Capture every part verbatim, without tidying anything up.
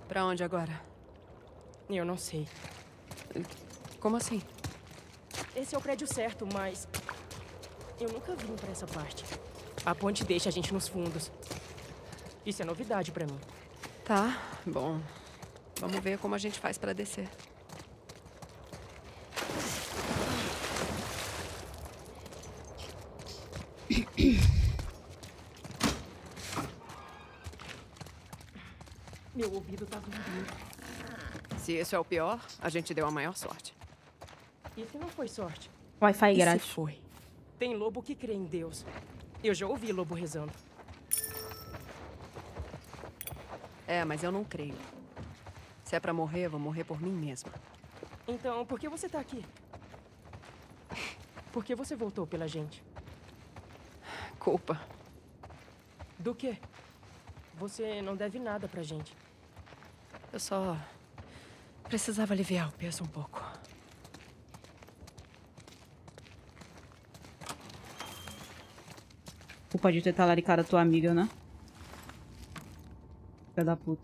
Pra onde agora? Eu não sei. Como assim? Esse é o prédio certo, mas... eu nunca vim pra essa parte. A ponte deixa a gente nos fundos. Isso é novidade pra mim. Tá, bom. Vamos ver como a gente faz pra descer. Meu ouvido tá doendo. Se isso é o pior, a gente deu a maior sorte. E se não foi sorte? Wi-Fi E se grátis. foi? Tem lobo que crê em Deus. Eu já ouvi lobo rezando. É, mas eu não creio. Se é pra morrer, eu vou morrer por mim mesma. Então, por que você tá aqui? Por que você voltou pela gente? Culpa. Do quê? Você não deve nada pra gente. Eu só precisava aliviar o peso um pouco. Culpa de ter talaricado a tua amiga, né? Filha da puta.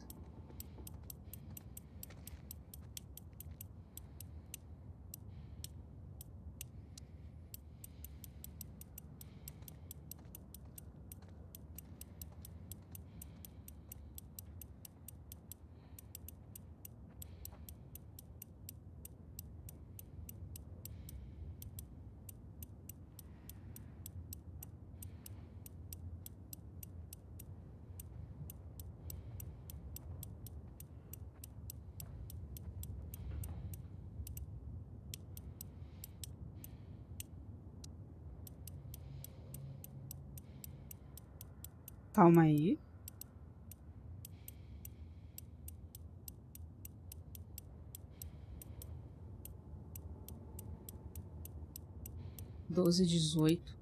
Calma aí. Doze, dezoito.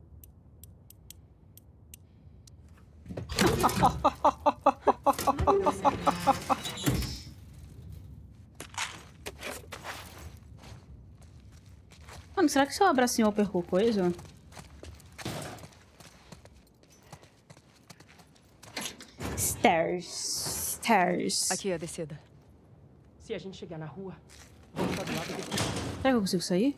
Mano, será que se eu abracinho eu perco coisa? Stairs. Stairs. Aqui é a descida. Se a gente chegar na rua, vamos estar do lado dele. Será que eu consigo sair?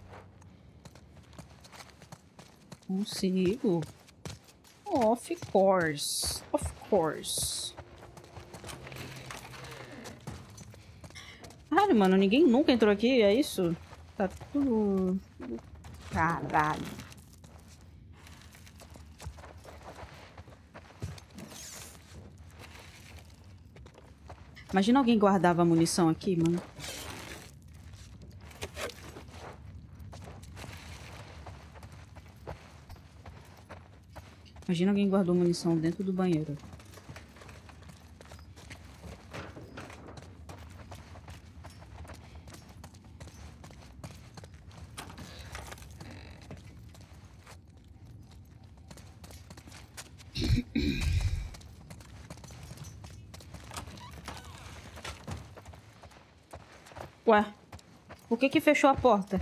Consigo. Of course. Of course. Caralho, mano, ninguém nunca entrou aqui, é isso? Tá tudo... Caralho. Imagina alguém guardava a munição aqui, mano. Imagina alguém guardou munição dentro do banheiro. Ué, por que que fechou a porta?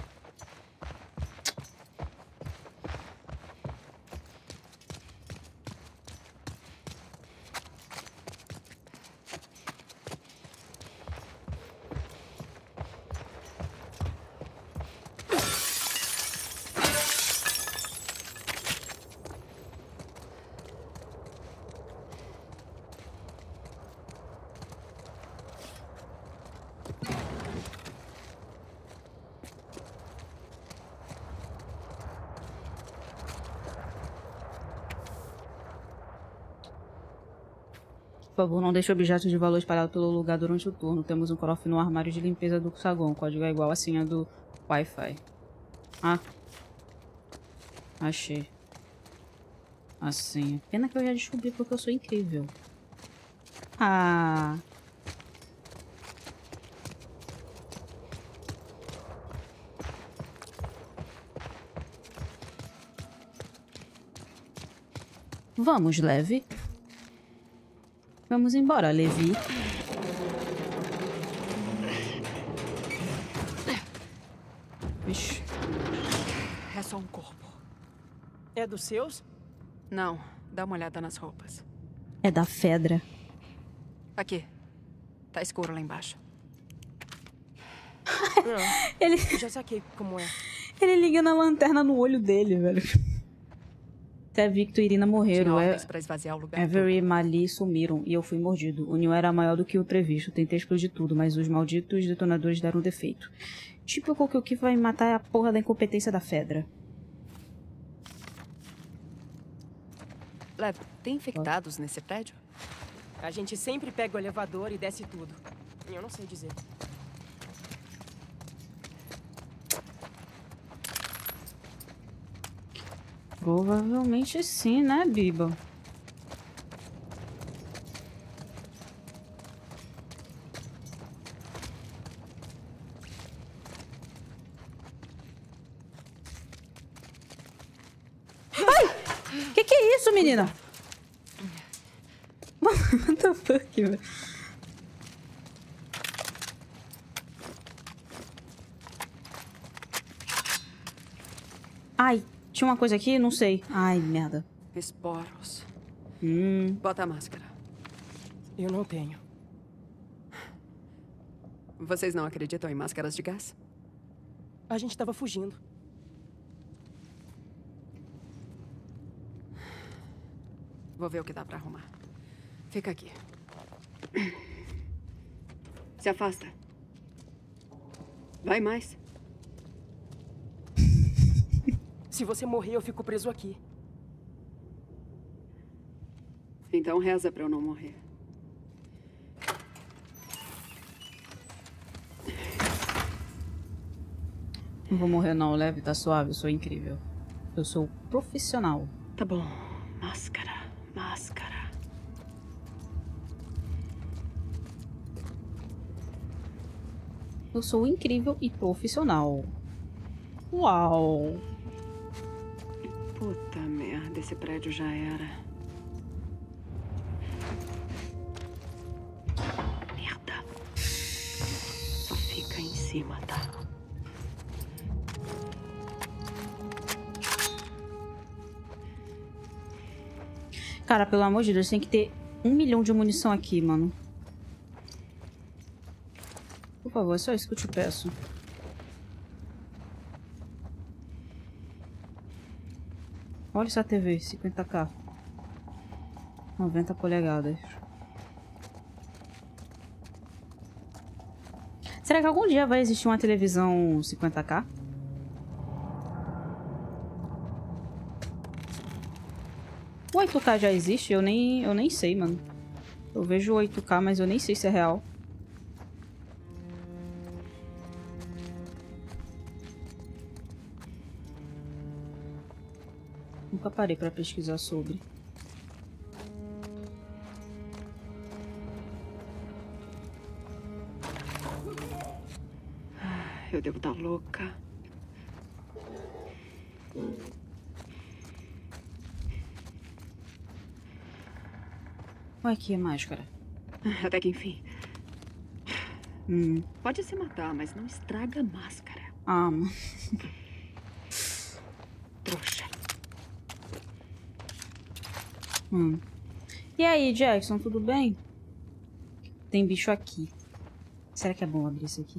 Por favor, não deixe objetos de valor espalhados pelo lugar durante o turno. Temos um cofre no armário de limpeza do saguão. O código é igual à senha do Wi-Fi. Ah. Achei. A senha. Pena que eu já descobri porque eu sou incrível. Ah. Vamos, Levi. Vamos embora, Levi. Vixe. É só um corpo. É dos seus? Não, dá uma olhada nas roupas. É da Fedra. Aqui. Tá escuro lá embaixo. Não, Ele, eu já saquei como é. ele liga na lanterna no olho dele, velho. Até Victor e Irina Tinha morreram. ordens É, pra esvaziar o lugar Avery e Mali sumiram e eu fui mordido. O Neil era maior do que o previsto. Tentei explodir tudo, mas os malditos detonadores deram defeito. Típico que o que vai matar é a porra da incompetência da Fedra. todo. Lev, tem infectados nesse prédio? A gente sempre pega o elevador e desce tudo. Eu não sei dizer. Provavelmente sim, né, Biba? Ai! Que que é isso, menina? What the fuck, velho? Ai, tinha uma coisa aqui? Não sei. Ai, merda. Esporos. Hum. Bota a máscara. Eu não tenho. Vocês não acreditam em máscaras de gás? A gente tava fugindo. Vou ver o que dá pra arrumar. Fica aqui. Se afasta. Vai mais. Se você morrer, eu fico preso aqui. Então reza pra eu não morrer. Não vou morrer não, leve, tá suave, eu sou incrível. Eu sou profissional. Tá bom. Máscara. Máscara. Eu sou incrível e profissional. Uau! Puta merda, esse prédio já era. Merda. Só fica em cima, tá? Cara, pelo amor de Deus, tem que ter um milhão de munição aqui, mano. Por favor, é só isso que eu te peço. Olha essa T V, cinquenta K. noventa polegadas. Será que algum dia vai existir uma televisão cinquenta K? O oito K já existe? Eu nem, eu nem sei, mano. Eu vejo o oito K, mas eu nem sei se é real. Nunca parei pra pesquisar sobre. Eu devo estar louca. Olha aqui a máscara. Até que enfim. Hum. Pode se matar, mas não estraga a máscara. Ah, mano. Trouxa. Hum. E aí, Jackson, tudo bem? Tem bicho aqui. Será que é bom abrir isso aqui?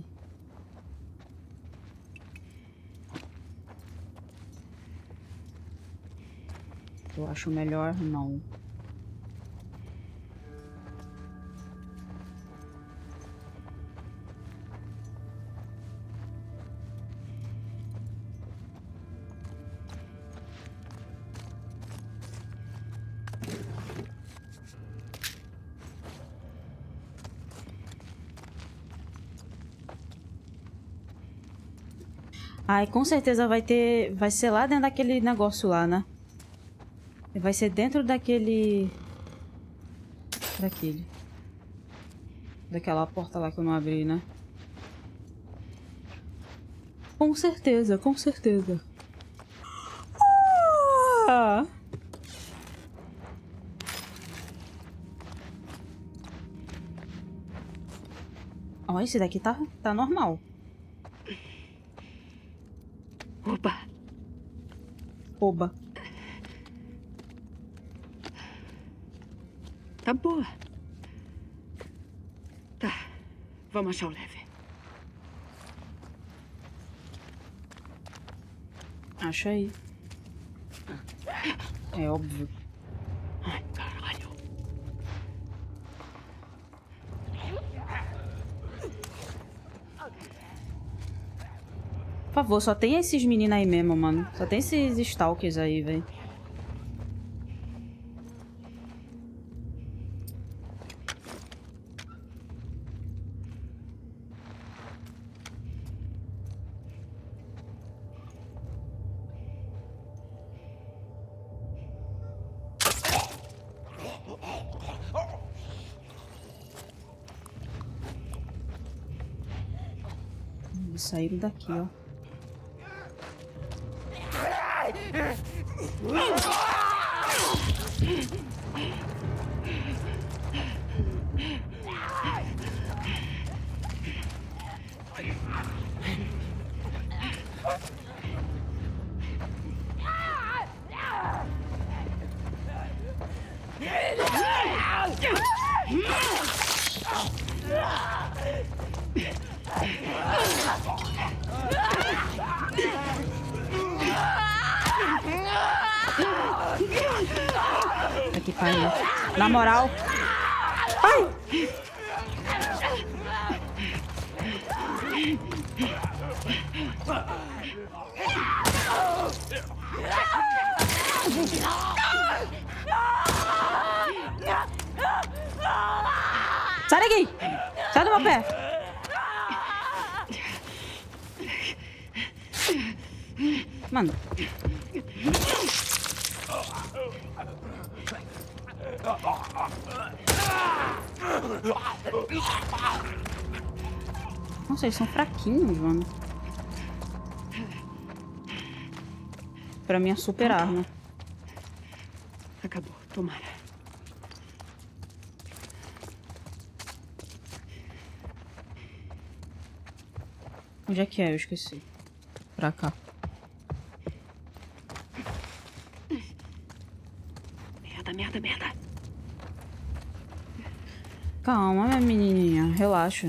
Eu acho melhor não. Ai, com certeza vai ter... Vai ser lá dentro daquele negócio lá, né? Vai ser dentro daquele... Daquele. Daquela porta lá que eu não abri, né? Com certeza, com certeza. Ah! Ó, esse daqui tá, tá normal. Opa. Oba. Tá boa. Tá. Vamos achar o Leve. Acha aí. É óbvio. Ai, caralho. Por favor, só tem esses meninos aí mesmo, mano. Só tem esses stalkers aí, velho. Eles saíram daqui, ó. Aqui, pai. Na moral. Pai! Sai daqui! Sai do meu pé! Mano. Nossa, eles são fraquinhos, mano. Pra mim é super arma. Acabou, tomara. Onde é que é? Eu esqueci. Pra cá. Merda, merda, merda. Calma, minha menininha. Relaxa.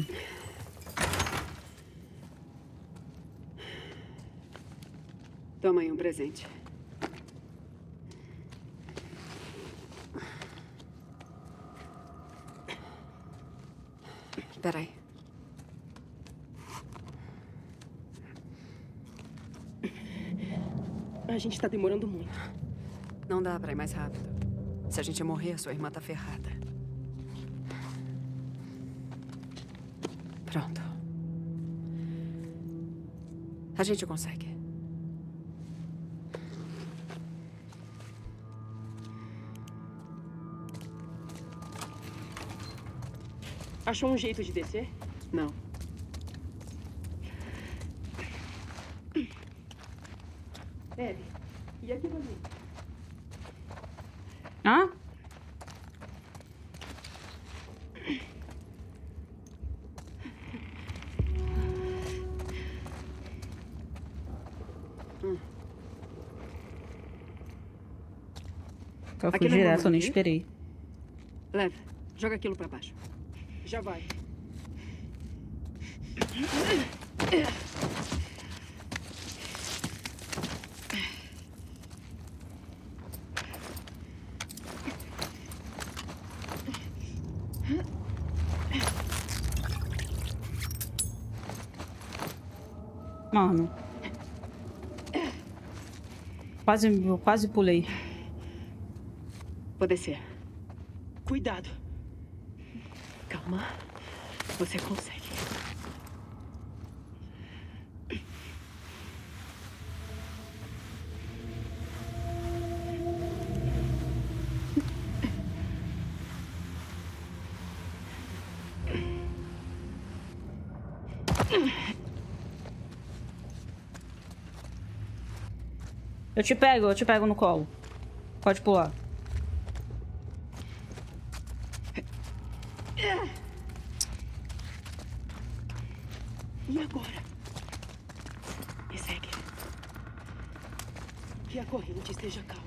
Toma aí um presente. Espera aí. A gente tá demorando muito. Não dá pra ir mais rápido. Se a gente morrer, a sua irmã tá ferrada. Pronto. A gente consegue. Achou um jeito de descer? Não. Ellie, e aquilo ali? Hã? Eu fui direto, eu nem esperei. Leve, joga aquilo pra baixo. Já vai. Mano. Quase, eu quase pulei. Vou descer. Cuidado. Calma. Você consegue. Eu te pego, eu te pego no colo. Pode pular. E agora? Me segue. Que a corrente esteja calma.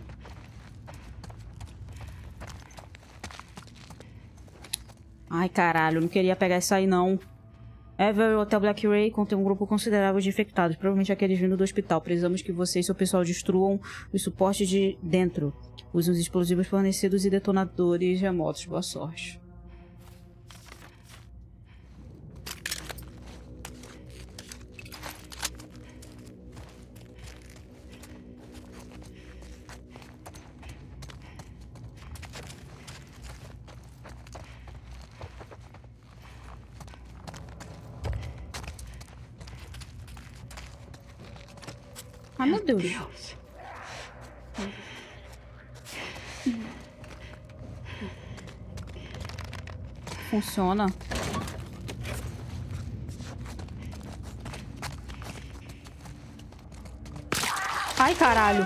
Ai, caralho, eu não queria pegar isso aí, não. Ever e o Hotel Black Ray contém um grupo considerável de infectados, provavelmente aqueles vindo do hospital. Precisamos que você e seu pessoal destruam os suportes de dentro. Usem os explosivos fornecidos e detonadores remotos. Boa sorte. Ai, meu Deus. Deus. Funciona. Ai, caralho.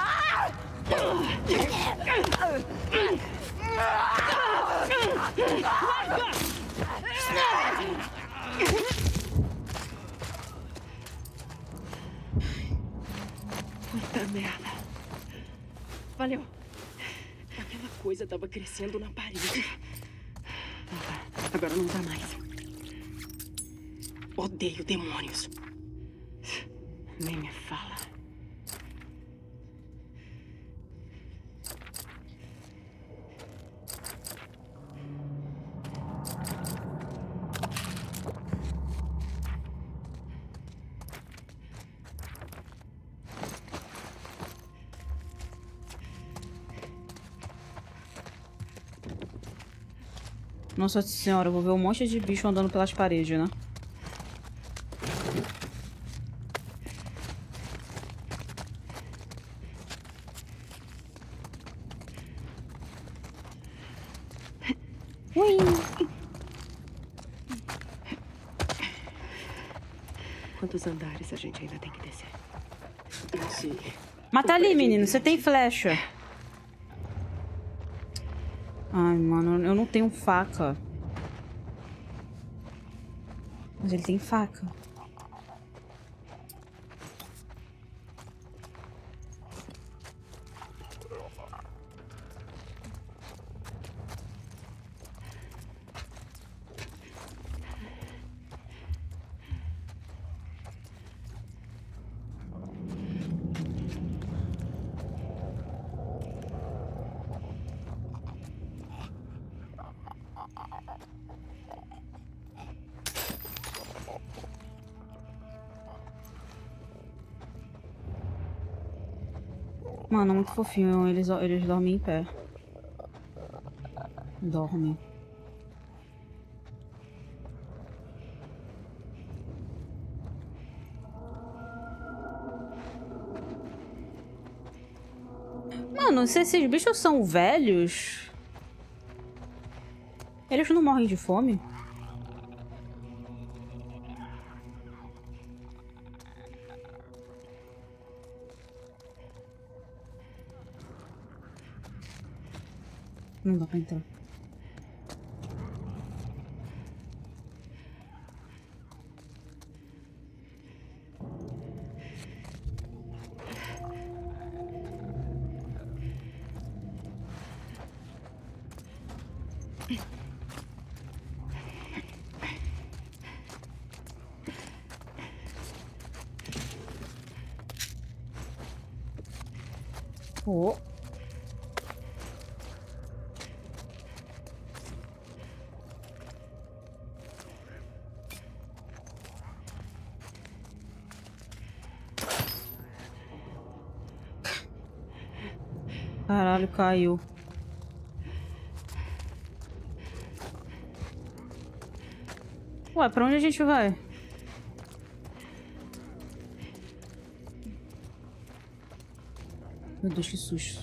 Puta merda. Valeu. Aquela coisa tava crescendo na parede. Agora não dá mais. Odeio demônios. Nem me fala. Nossa senhora, eu vou ver um monte de bicho andando pelas paredes, né? Ui! Quantos andares a gente ainda tem que descer? Não sei. Mata ali, menino. Você tem flecha. Ai, mano, eu não tenho faca. Mas ele tem faca. Mano, muito fofinho. Eles, eles dormem em pé. Dormem. Mano, se esses bichos são velhos... Eles não morrem de fome? Não dá pra entrar. Oh. Caralho, caiu. Ué, pra onde a gente vai? Meu Deus, que susto.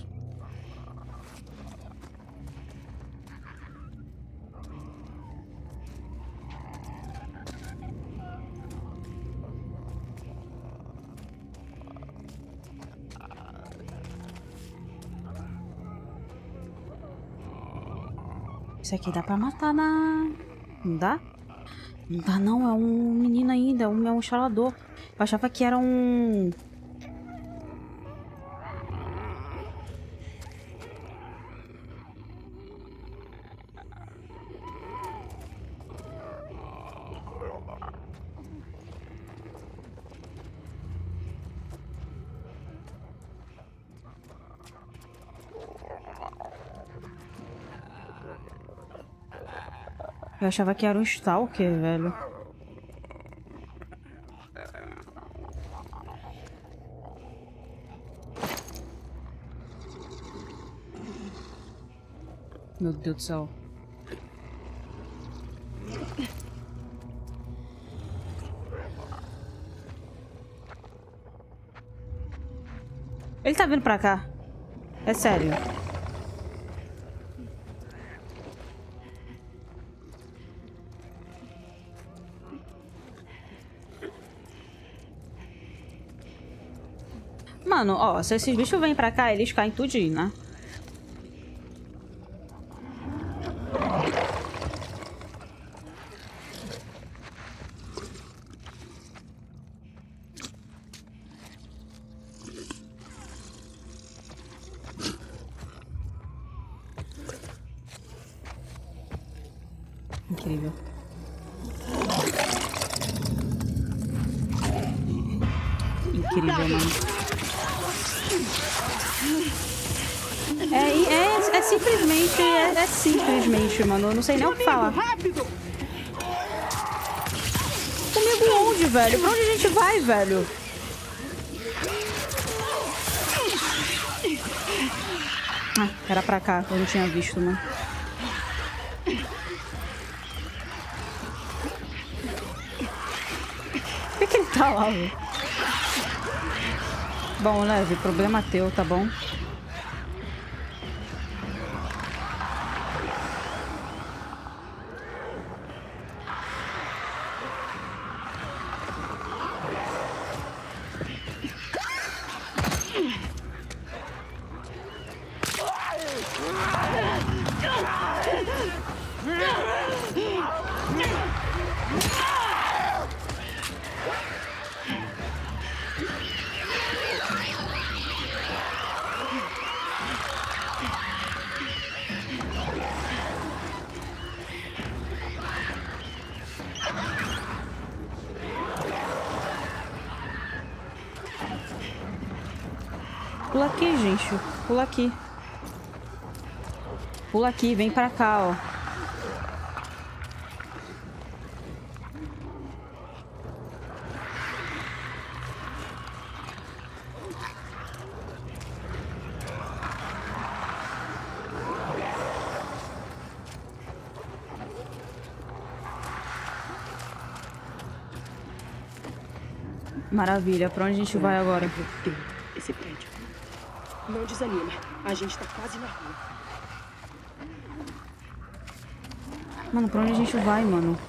Isso aqui dá pra matar na... Não dá? Não dá não, é um menino ainda, é um, é um instalador. Eu achava que era um... Eu achava que era um stalker, velho. Meu Deus do céu. Ele tá vindo pra cá. É sério. Mano, ó, se esses bichos vêm pra cá, eles caem tudinho, né? Incrível. Incrível, mano. É, é, é simplesmente, é, é simplesmente, mano. Eu não sei nem o que falar. Comigo onde, velho? Pra onde a gente vai, velho? Ah, era pra cá, eu não tinha visto, né? Por que que ele tá lá, velho? Bom, Leve, problema teu, tá bom? Pula aqui, gente. Pula aqui. Pula aqui, vem pra cá, ó. Maravilha. Pra onde a gente vai agora? Esse prédio. Não desanima. A gente tá quase na rua. Mano, pra onde a gente vai, mano?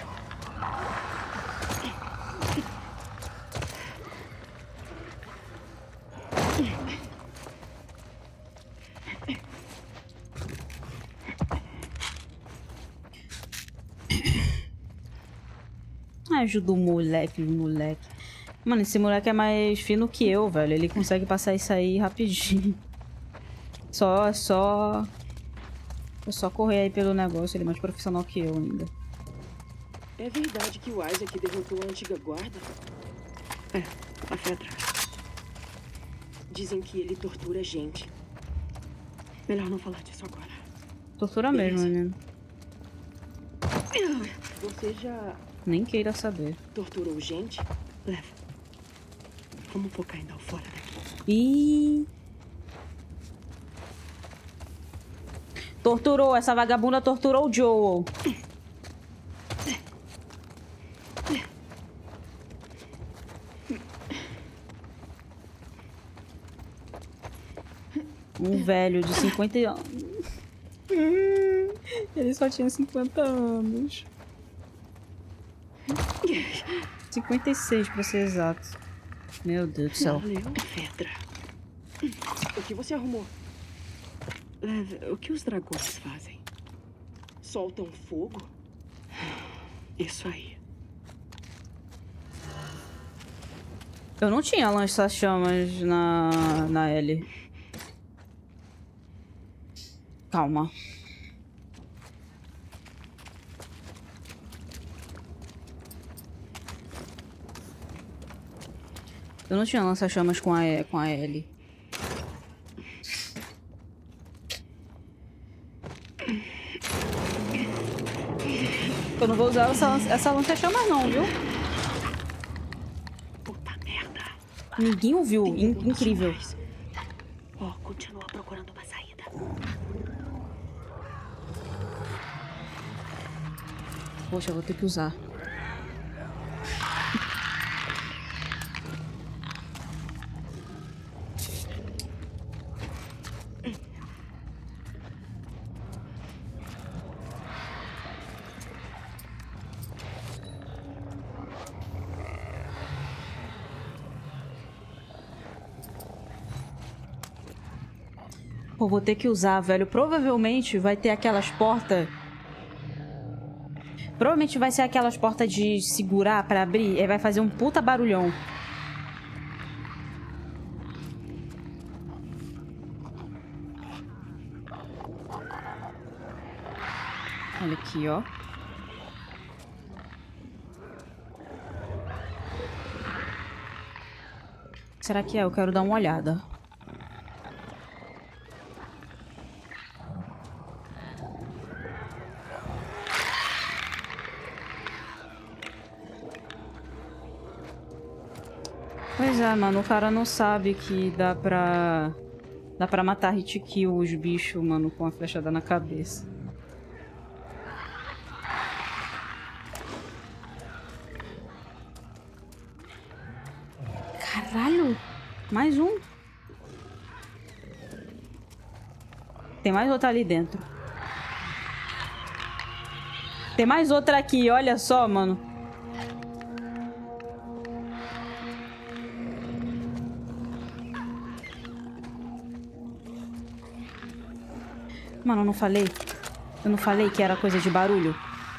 Ajuda o moleque, o moleque. Mano, esse moleque é mais fino que eu, velho. Ele consegue passar isso aí rapidinho. Só, só... É só correr aí pelo negócio. Ele é mais profissional que eu ainda. É verdade que o Isaac derrotou a antiga guarda? É, lá foi atrás. Dizem que ele tortura gente. Melhor não falar disso agora. Tortura mesmo, menino. Você já Nem queira saber. torturou gente? Leva. Vamos focar em dar fora daqui. Ih... Torturou. Essa vagabunda torturou o Joel. Um velho de cinquenta anos. Ele só tinha cinquenta anos. cinquenta e seis, pra ser exato. Meu Deus do céu. Valeu, Fedra. O que você arrumou? Leve, o que os dragões fazem? Soltam fogo? Isso aí. Eu não tinha lança-chamas na, na Ellie. Calma. Eu não tinha lança-chamas com a, com a Ellie. eu não vou usar essa, essa lança-chamas não, viu? Puta merda. Ninguém ouviu. In incrível. Ó, oh, continua procurando uma saída. Poxa, eu vou ter que usar. Pô, vou ter que usar, velho. Provavelmente vai ter aquelas portas... Provavelmente vai ser aquelas portas de segurar pra abrir. E vai fazer um puta barulhão. Olha aqui, ó. Será que é? Eu quero dar uma olhada. Pois é, mano, o cara não sabe que dá pra... Dá pra matar hit kill os bichos, mano, com a flechada na cabeça. Caralho! Mais um. Tem mais outra ali dentro. Tem mais outra aqui, olha só, mano. Mano, eu não falei? Eu não falei que era coisa de barulho?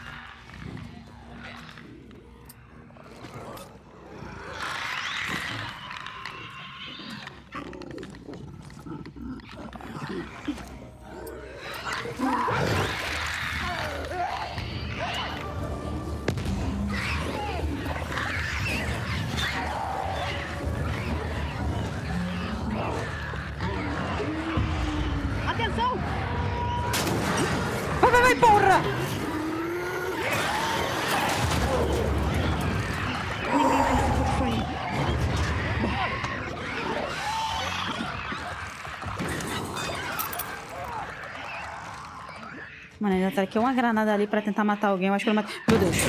Mano, ainda tá aqui uma granada ali pra tentar matar alguém. Eu acho que eu não matei. Meu Deus.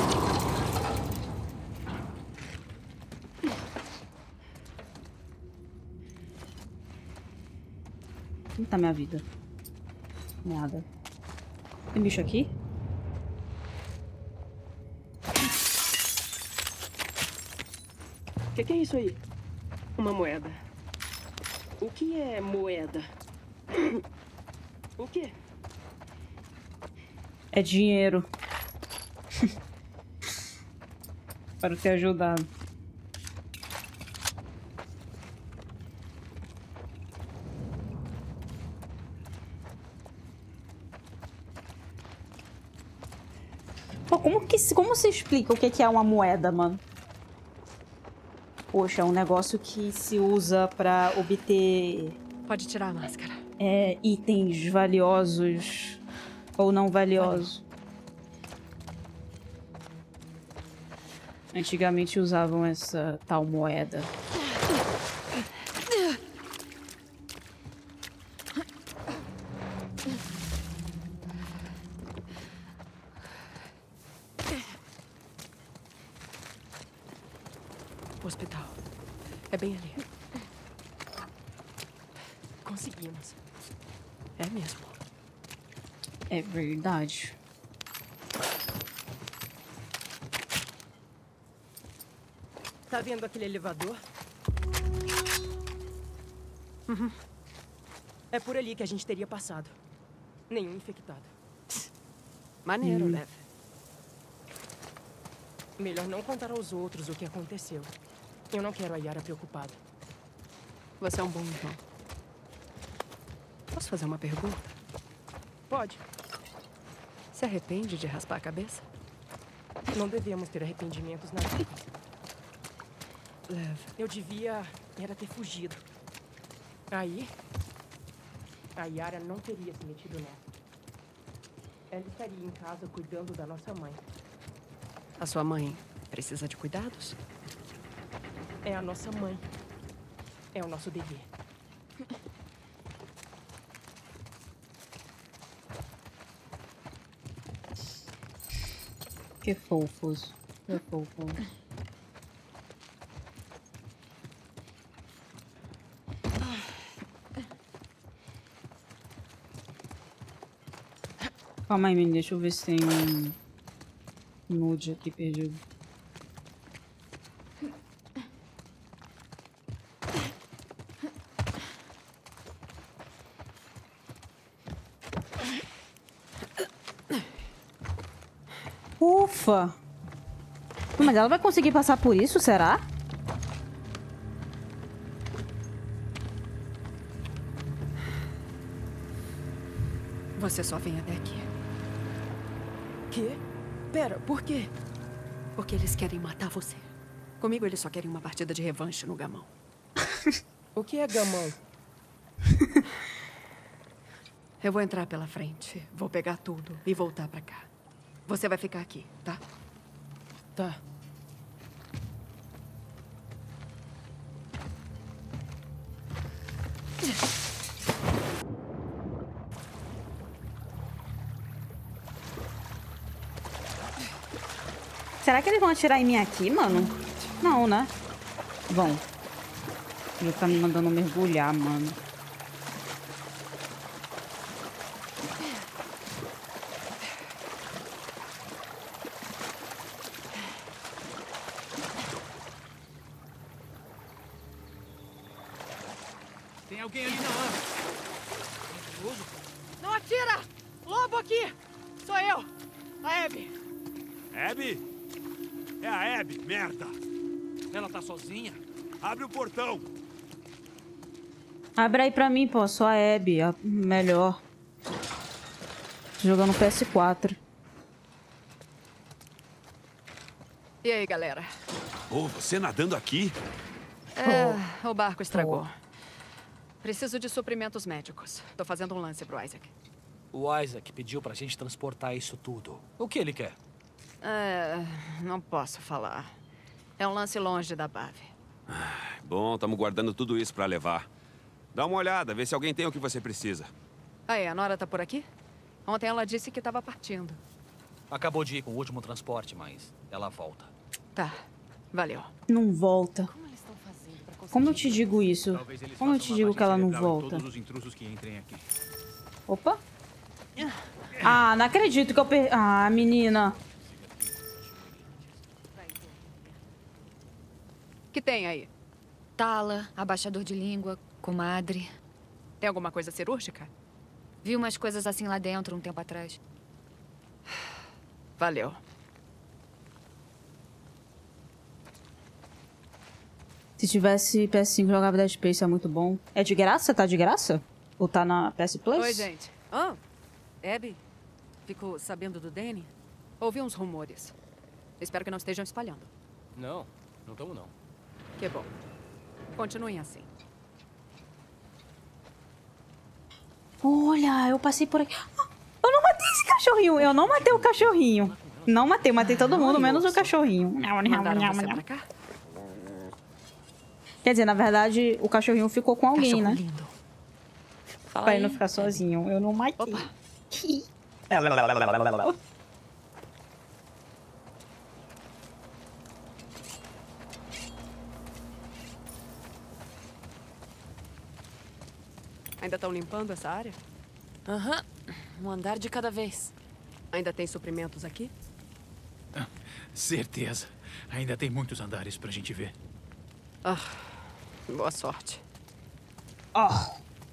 Como tá minha vida? Nada. Tem bicho aqui? O que, que é isso aí? Uma moeda. O que é moeda? O quê? É dinheiro. Para ter ajudado. Pô, como que como se explica o que é uma moeda, mano? Poxa, é um negócio que se usa pra obter... Pode tirar a máscara. É, itens valiosos ou não valiosos. Antigamente usavam essa tal moeda. O hospital. É bem ali. Conseguimos. É mesmo. É verdade. Tá vendo aquele elevador? Uhum. É por ali que a gente teria passado. Nenhum infectado. Maneiro, Hum. Lev. Melhor não contar aos outros o que aconteceu. Eu não quero a Yara preocupada. Você é um bom irmão. Posso fazer uma pergunta? Pode. Se arrepende de raspar a cabeça? Não devemos ter arrependimentos na vida. Lev. Eu devia era ter fugido. Aí, a Yara não teria se metido nessa. Ela estaria em casa cuidando da nossa mãe. A sua mãe precisa de cuidados? É a nossa mãe. É o nosso dever. Que fofos. Que fofos. Calma aí, menina. Deixa eu ver se tem um nude aqui perdido. Ufa! Mas ela vai conseguir passar por isso, será? Você só vem até aqui. Quê? Pera, por quê? Porque eles querem matar você. Comigo eles só querem uma partida de revanche no gamão. O que é gamão? Eu vou entrar pela frente, vou pegar tudo e voltar pra cá. Você vai ficar aqui, tá? Tá. Será que eles vão atirar em mim aqui, mano? Não, né? Vão. Ele tá me mandando mergulhar, mano. Tem alguém ali na lama. Não atira! Lobo aqui! Sou eu! A Abby! Abby? É a Abby, merda! Ela tá sozinha? Abre o portão! Abre aí pra mim, pô. Só a Abby. A melhor. Tô jogando P S quatro. E aí, galera? Ô, você nadando aqui? É, o barco estragou. Preciso de suprimentos médicos. Tô fazendo um lance pro Isaac. O Isaac pediu pra gente transportar isso tudo. O que ele quer? É, não posso falar. É um lance longe da Bave. Bom, estamos guardando tudo isso pra levar. Dá uma olhada, vê se alguém tem o que você precisa. Aí, a Nora tá por aqui? Ontem ela disse que tava partindo. Acabou de ir com o último transporte, mas ela volta. Tá, valeu. Não volta. Como eles estão fazendo pra conseguir? Como eu te digo isso? Talvez eles Como eu façam te uma digo que ela não lavagem cerebral em volta? Todos os intrusos que entrem aqui. Opa. Ah, não acredito que eu per... Ah, menina. O que tem aí? Tala, abaixador de língua, comadre. Tem alguma coisa cirúrgica? Vi umas coisas assim lá dentro um tempo atrás. Valeu. Se tivesse P S cinco, jogava Dead Space, é muito bom. É de graça? Tá de graça? Ou tá na P S Plus? Oi, gente. Ah, Abby, ficou sabendo do Danny? Ouvi uns rumores. Espero que não estejam espalhando. Não, não estamos não. Que bom. Continuem assim. Olha, eu passei por aqui. Ah, eu não matei esse cachorrinho. Eu não matei o cachorrinho. Não matei, matei todo mundo, menos o cachorrinho. Mandaram você pra cá? Quer dizer, na verdade, o cachorrinho ficou com alguém, Cachorro né? lindo. Fala Pra aí. ele não ficar sozinho. Eu não matei. Opa. Ainda estão limpando essa área? Aham. Um andar de cada vez. Ainda tem suprimentos aqui? Certeza. Ainda tem muitos andares pra gente ver. Ah, boa sorte. Ó.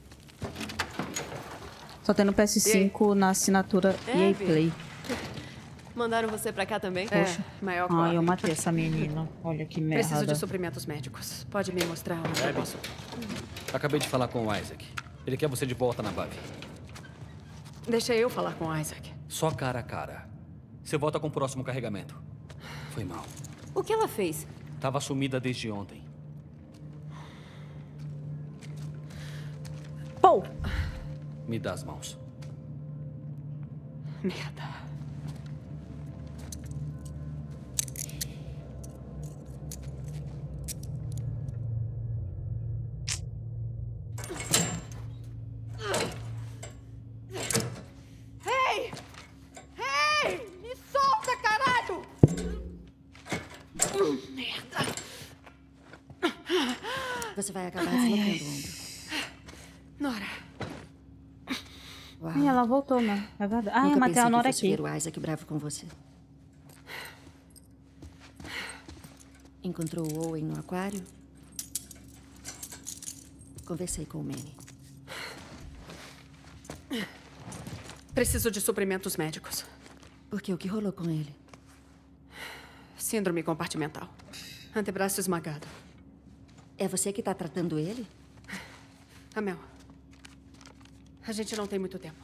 Só tem no P S cinco na assinatura E A Play. Mandaram você pra cá também? É, maior Ai, corre. eu matei essa menina. Olha que merda. Preciso de suprimentos médicos. Pode me mostrar onde eu Abby. posso? Acabei de falar com o Isaac. Ele quer você de volta na Bave. Deixa eu falar com o Isaac. Só cara a cara. Você volta com o próximo carregamento. Foi mal. O que ela fez? Tava sumida desde ontem. Pô! Me dá as mãos. Merda. Ei! Ei! Me solta, caralho! Merda. Você vai acabar deslocando o ombro. Nora. Uau. Ih, ela voltou, né? É verdade. Ah, Nunca eu matei pensei a Nora que fosse aqui. ver o Isaac bravo com você. Encontrou o Owen no aquário? Conversei com o Manny. Preciso de suprimentos médicos. Por quê? O que rolou com ele? Síndrome compartimental. Antebraço esmagado. É você que está tratando ele? Amel. A gente não tem muito tempo.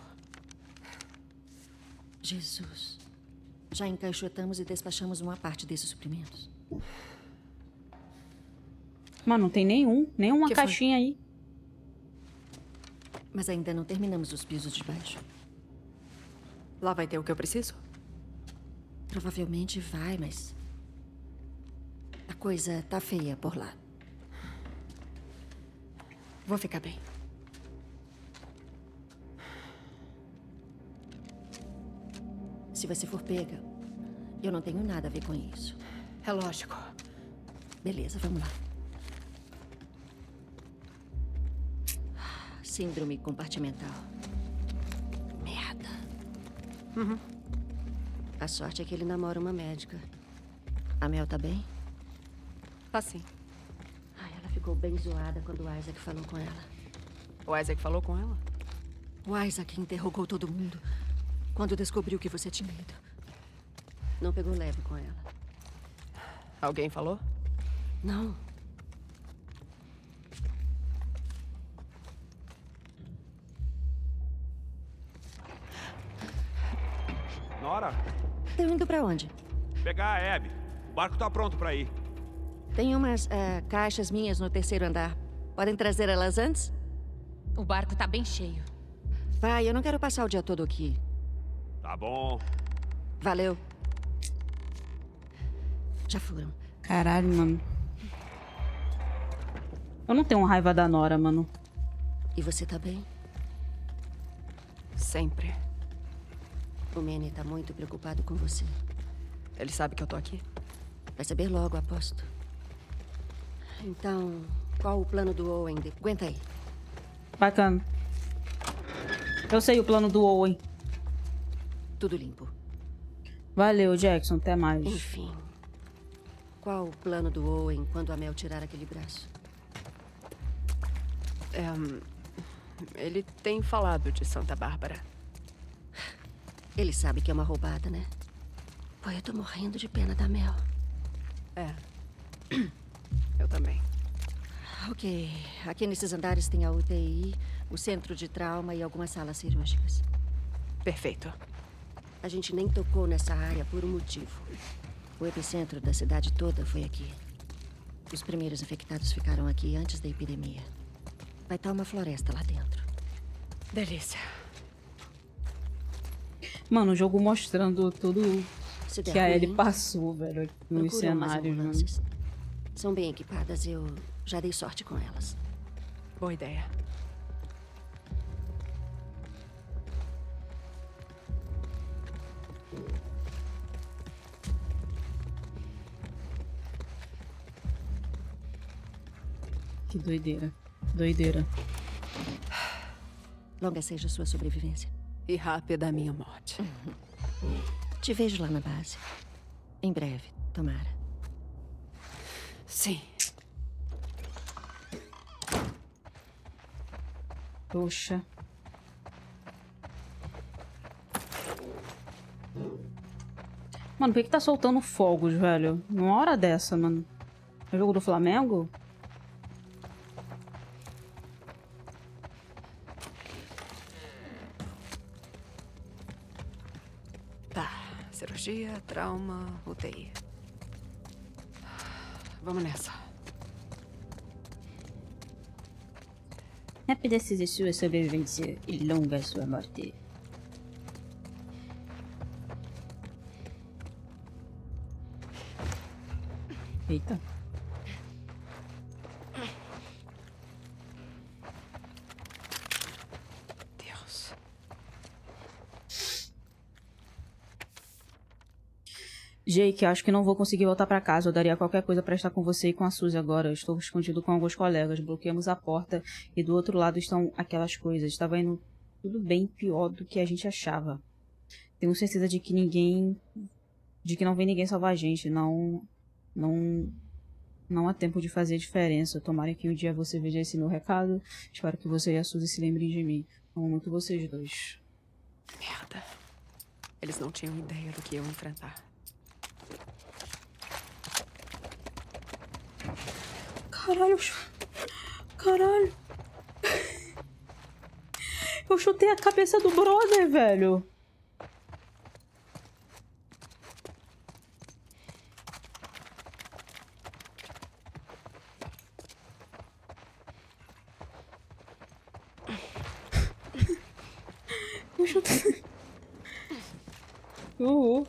Jesus. Já encaixotamos e despachamos uma parte desses suprimentos. Mano, não tem nenhum. Nenhuma Que foi? caixinha aí. Mas ainda não terminamos os pisos de baixo. Lá vai ter o que eu preciso? Provavelmente vai, mas... a coisa tá feia por lá. Vou ficar bem. Se você for pega, eu não tenho nada a ver com isso. É lógico. Beleza, vamos lá. Síndrome compartimental. Merda. Uhum. A sorte é que ele namora uma médica. A Mel tá bem? Tá sim. Ai, ela ficou bem zoada quando o Isaac falou com ela. O Isaac falou com ela? O Isaac interrogou todo mundo quando descobriu que você tinha ido. Não pegou leve com ela. Alguém falou? Não. Nora, Estão indo pra onde? pegar a Abby. O barco tá pronto pra ir. Tem umas eh, caixas minhas no terceiro andar. Podem trazer elas antes? O barco tá bem cheio. Vai, eu não quero passar o dia todo aqui. Tá bom. Valeu. Já foram. Caralho, mano. Eu não tenho raiva da Nora, mano. E você tá bem? Sempre. O Manny tá muito preocupado com você. Ele sabe que eu tô aqui? Vai saber logo, aposto. Então, qual o plano do Owen? De- Aguenta aí. Bacana. Eu sei o plano do Owen. Tudo limpo. Valeu, Jackson. Até mais. Enfim. Qual o plano do Owen quando a Mel tirar aquele braço? É, hum, ele tem falado de Santa Bárbara. Ele sabe que é uma roubada, né? Pô, eu tô morrendo de pena da Mel. É. Eu também. Ok. Aqui nesses andares tem a U T I, o centro de trauma e algumas salas cirúrgicas. Perfeito. A gente nem tocou nessa área por um motivo. O epicentro da cidade toda foi aqui. Os primeiros infectados ficaram aqui antes da epidemia. Vai estar uma floresta lá dentro. Delícia. Mano, o jogo mostrando tudo Se der que a ruim, Ellie passou, velho, nos procuram umas cenários, mano. ambulâncias. São bem equipadas, eu já dei sorte com elas. Boa ideia. Que doideira. Doideira. Longa seja a sua sobrevivência. E rápida a minha morte. Te vejo lá na base. Em breve, tomara. Sim. Poxa. Mano, por que que tá soltando fogos, velho? Numa hora dessa, mano. É o jogo do Flamengo? Tá. Cirurgia, trauma, U T I. Vamos nessa. Rápida seja sua sobrevivência e longa sua morte. Eita. Deus. Jake, acho que não vou conseguir voltar pra casa. Eu daria qualquer coisa pra estar com você e com a Suzy agora. Eu estou escondido com alguns colegas. Bloqueamos a porta e do outro lado estão aquelas coisas. Estava indo tudo bem pior do que a gente achava. Tenho certeza de que ninguém... De que não vem ninguém salvar a gente. Não... Não... Não há tempo de fazer diferença. Tomara que um dia você veja esse meu recado. Espero que você e a Suzy se lembrem de mim. Amo muito vocês dois. Merda. Eles não tinham ideia do que iam enfrentar. Caralho. Caralho. Eu chutei a cabeça do brother, velho. Eu chutei. Uhul.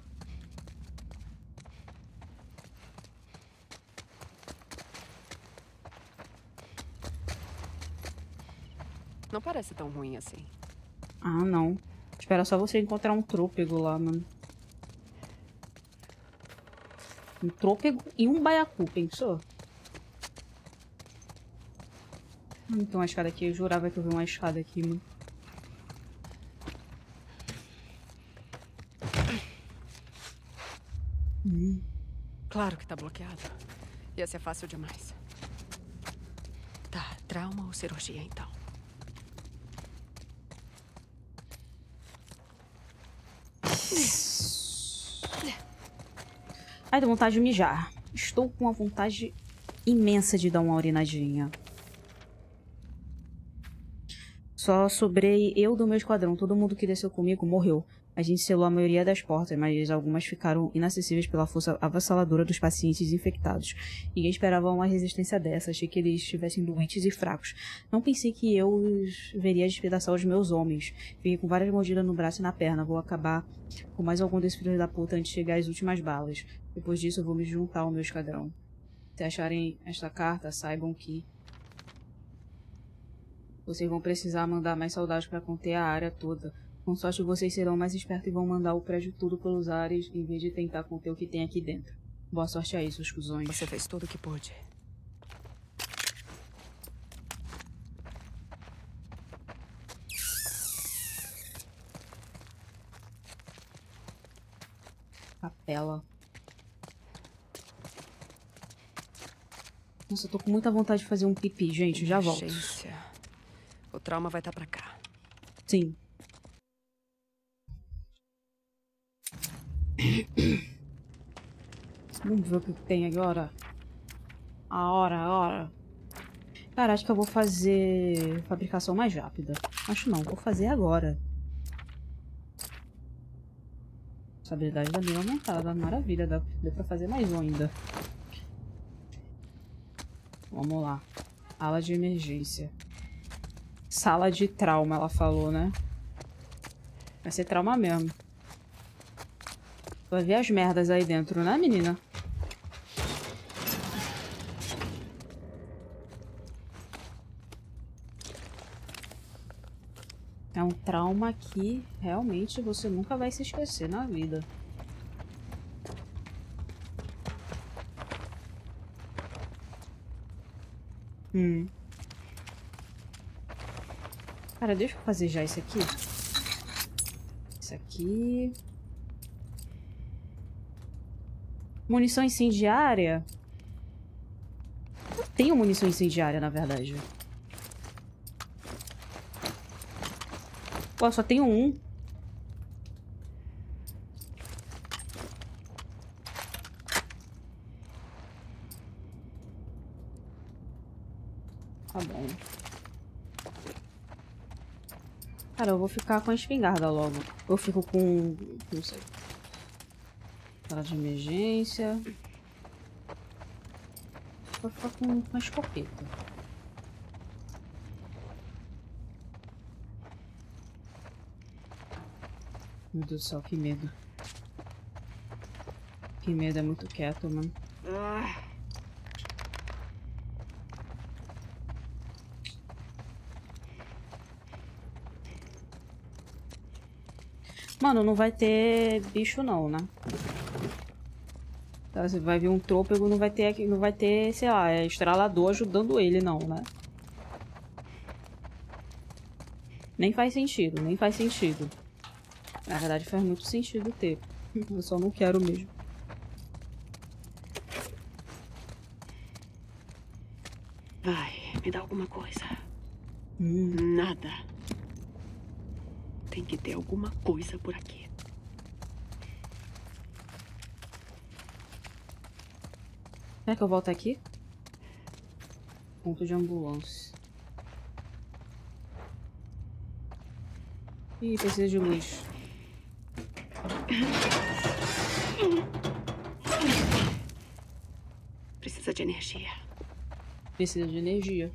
Não parece tão ruim assim. Ah, não. Espera só você encontrar um trôpego lá, mano. Um trôpego e um baiacu, pensou? Hum, tem uma escada aqui. Eu jurava que eu vi uma escada aqui, mano. Hum. Claro que tá bloqueado. Ia ser fácil demais. Tá, trauma ou cirurgia, então? Ai, dá vontade de mijar. Estou com uma vontade imensa de dar uma urinadinha. Só sobrei eu do meu esquadrão. Todo mundo que desceu comigo morreu. A gente selou a maioria das portas, mas algumas ficaram inacessíveis pela força avassaladora dos pacientes infectados. Ninguém esperava uma resistência dessa. Achei que eles estivessem doentes e fracos. Não pensei que eu os veria despedaçar os meus homens. Fiquei com várias mordidas no braço e na perna. Vou acabar com mais algum desses filhos da puta antes de chegar às últimas balas. Depois disso, eu vou me juntar ao meu esquadrão. Se acharem esta carta, saibam que vocês vão precisar mandar mais soldados para conter a área toda. Com sorte, vocês serão mais espertos e vão mandar o prédio tudo pelos ares, em vez de tentar conter o que tem aqui dentro. Boa sorte aí, seus cuzões. Você fez tudo o que pôde. Capela. Nossa, eu tô com muita vontade de fazer um pipi, gente. Já volto. Urgência. O trauma vai estar pra cá. Sim. Vamos ver o que tem agora. A hora, a hora. Cara, acho que eu vou fazer fabricação mais rápida. Acho não, vou fazer agora. Essa habilidade da minha aumentada, maravilha. Dá, dá pra fazer mais um ainda. Vamos lá. Ala de emergência. Sala de trauma, ela falou, né? Vai ser trauma mesmo. Vai ver as merdas aí dentro, né, menina? É um trauma que realmente você nunca vai se esquecer na vida. Hum. Cara, deixa eu fazer já isso aqui. Isso aqui. Munição incendiária? Eu tenho munição incendiária, na verdade. Pô, só tenho um. Tá bom. Cara, eu vou ficar com a espingarda logo. Eu fico com... não sei. Sala de emergência. Vou ficar com uma escopeta. Meu Deus do céu, que medo. Que medo, é muito quieto, mano. Mano, não vai ter bicho não, né? Tá, você vai ver um trôpego, não vai ter aqui, não vai ter, sei lá, é estralador ajudando ele não, né? Nem faz sentido, nem faz sentido. Na verdade faz muito sentido ter. Eu só não quero mesmo. Vai, me dá alguma coisa. Hum. Nada. Tem que ter alguma coisa por aqui. Será que eu volto aqui? Ponto de ambulância. Ih, precisa de luz. Precisa de energia. Precisa de energia.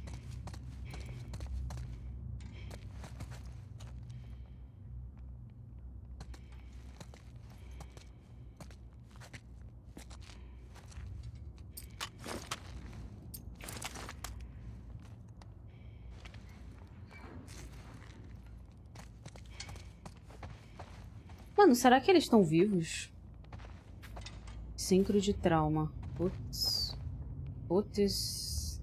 Mano, será que eles estão vivos? Centro de trauma. Putz. Putz.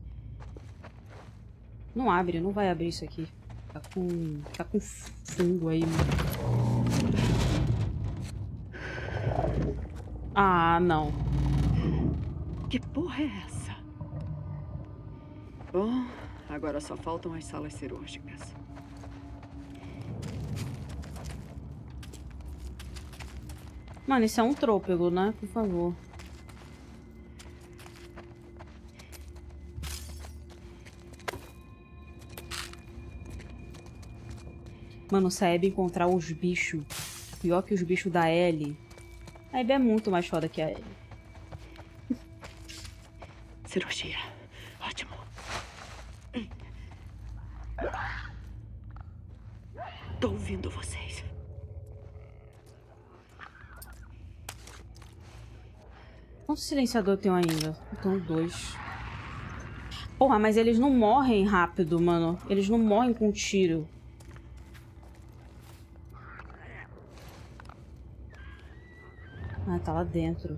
Não abre, não vai abrir isso aqui. Tá com... Tá com fungo aí, mano. Ah, não. Que porra é essa? Bom, agora só faltam as salas cirúrgicas. Mano, isso é um trôpego, né? Por favor. Mano, se a Abby encontrar os bichos pior que os bichos da Ellie, a Abby é muito mais foda que a Ellie. Cirurgia. Ótimo. Tô ouvindo vocês. Quantos silenciador eu tenho ainda? Eu tenho dois. Porra, mas eles não morrem rápido, mano. Eles não morrem com tiro. Ah, tá lá dentro.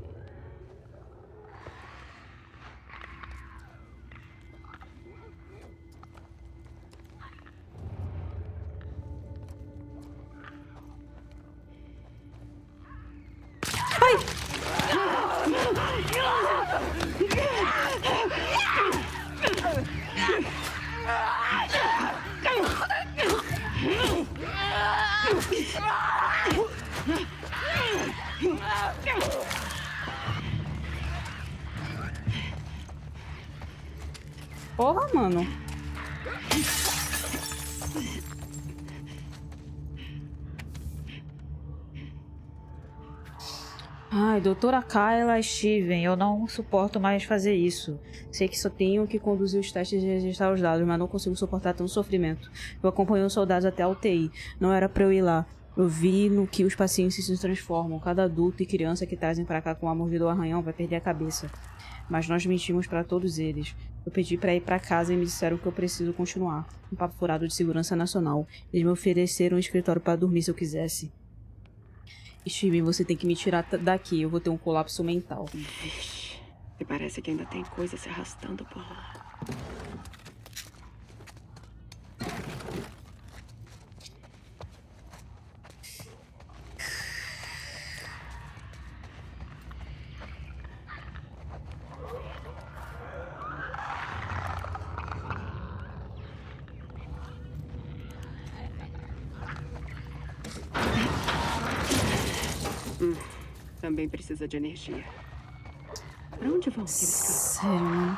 Porra, mano. Ai, doutora Kyla Steven, eu não suporto mais fazer isso. Sei que só tenho que conduzir os testes e registrar os dados, mas não consigo suportar tanto sofrimento. Eu acompanhei os soldados até a U T I. Não era pra eu ir lá. Eu vi no que os pacientes se transformam. Cada adulto e criança que trazem pra cá com a mordida ou arranhão vai perder a cabeça. Mas nós mentimos pra todos eles. Eu pedi pra ir pra casa e me disseram que eu preciso continuar. Um papo furado de segurança nacional. Eles me ofereceram um escritório pra dormir se eu quisesse. Steven, você tem que me tirar daqui. Eu vou ter um colapso mental. Vixe, e parece que ainda tem coisa se arrastando por lá. Hum, também precisa de energia. Pra onde vão aqueles caras? Sério, mano?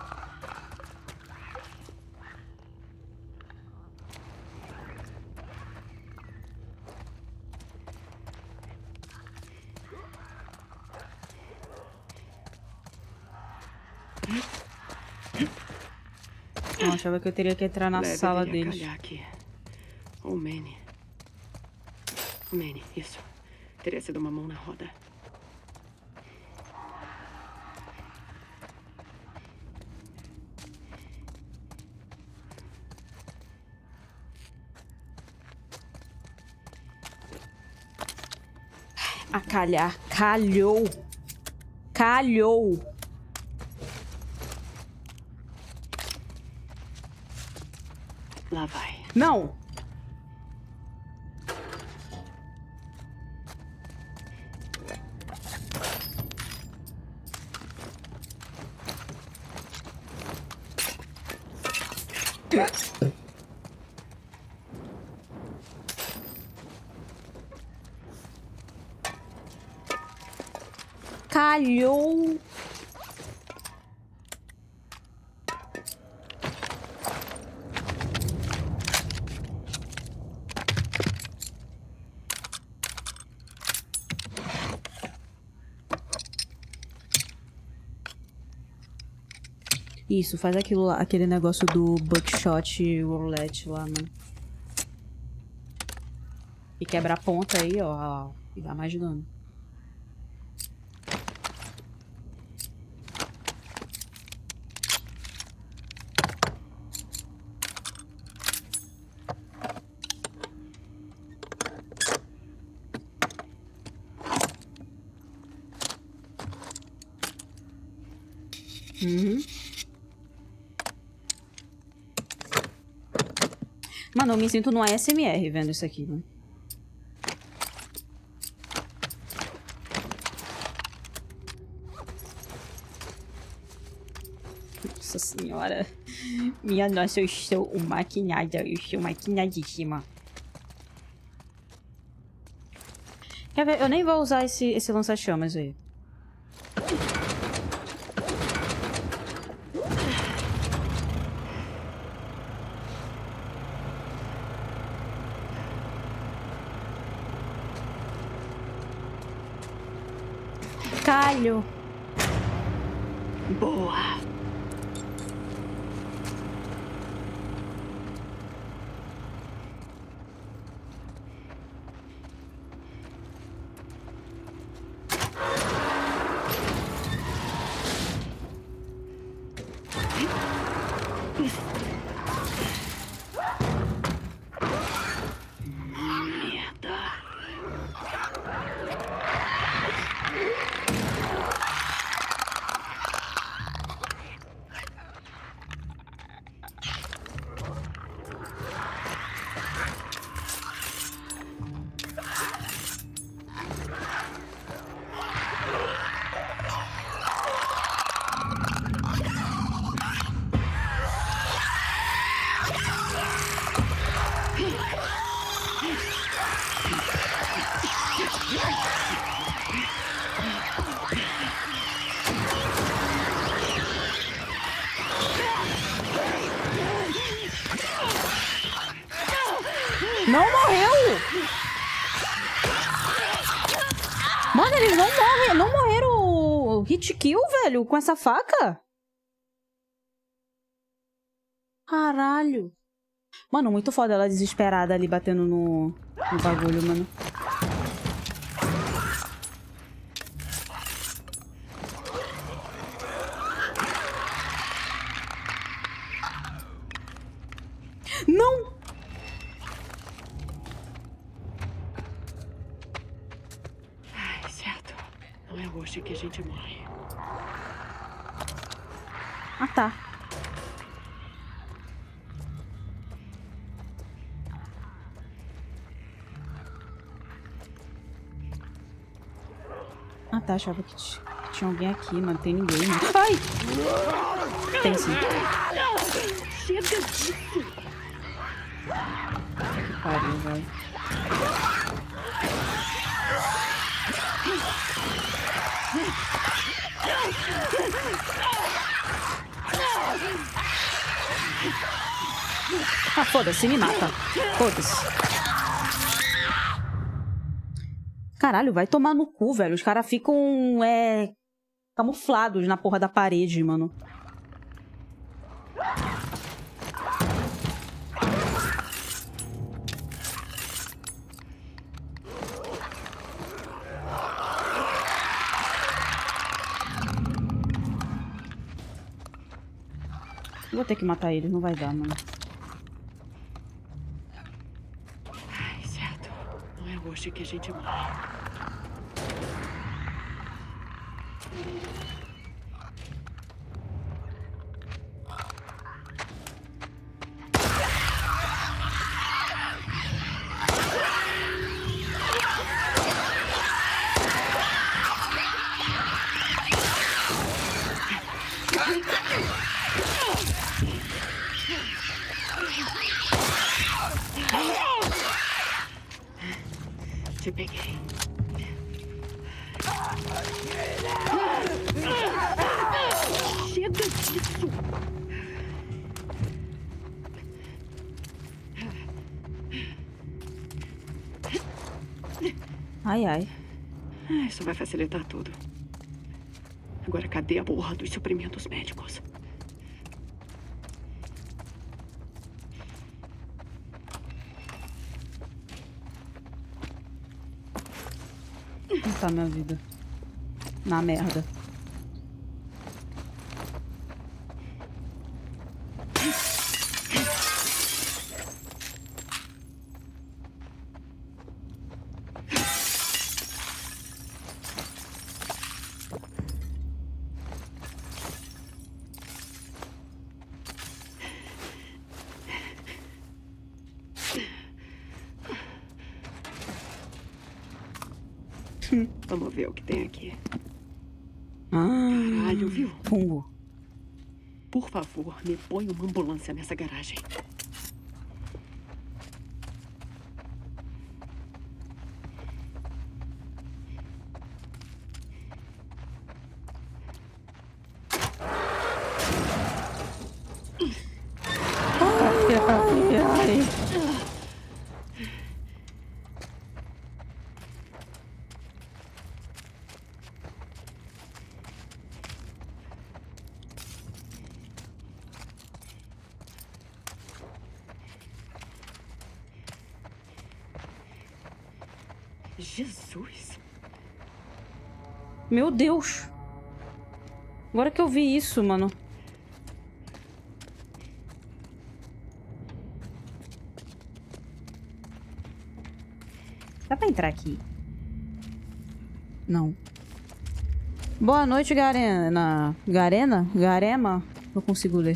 Eu achava que eu teria que entrar na Leve sala deveria deles. calhar aqui. Ou Manny. O Manny, isso. Teria sido uma mão na roda. A calhar. Calhou. Calhou. Lá vai. Não. Calhou. Isso, faz aquilo lá, aquele negócio do buckshot roulette lá, mano. E quebra a ponta aí, ó, ó, e dá mais dano. Uhum. Mano, eu me sinto no A S M R vendo isso aqui, né? Nossa senhora. Minha nossa, eu estou maquinada. Eu estou maquinadíssima. Quer ver? Eu nem vou usar esse, esse lança-chamas aí. Calho. Boa. Não morreu! Mano, eles não morrem, não morreram hit kill, velho, com essa faca? Caralho. Mano, muito foda ela desesperada ali batendo no, no bagulho, mano. Não! Ai, certo. Não é hoje que a gente morre. Ah, tá. Ah, tá. Achava que tinha alguém aqui, mas não tem ninguém. Né? Ai! Tem sim. Chega disso! Que pariu, velho. Ah, foda-se, me mata. Foda-se. Caralho, vai tomar no cu, velho. Os caras ficam, é... camuflados na porra da parede, mano. Vou ter que matar ele, não vai dar, mano. Ai, certo. Não é hoje que a gente morre. Te peguei. Chega disso! Ai, ai. Isso vai facilitar tudo. Agora, cadê a porra dos suprimentos médicos? Não tá minha vida. Na merda. Vamos ver o que tem aqui. Ah, Caralho, viu? Fungo. Por favor, me põe uma ambulância nessa garagem. Ai, ai, ai. Jesus! Meu Deus! Agora que eu vi isso, mano. Dá pra entrar aqui? Não. Boa noite, Garena. Garena? Garema? Não consigo ler.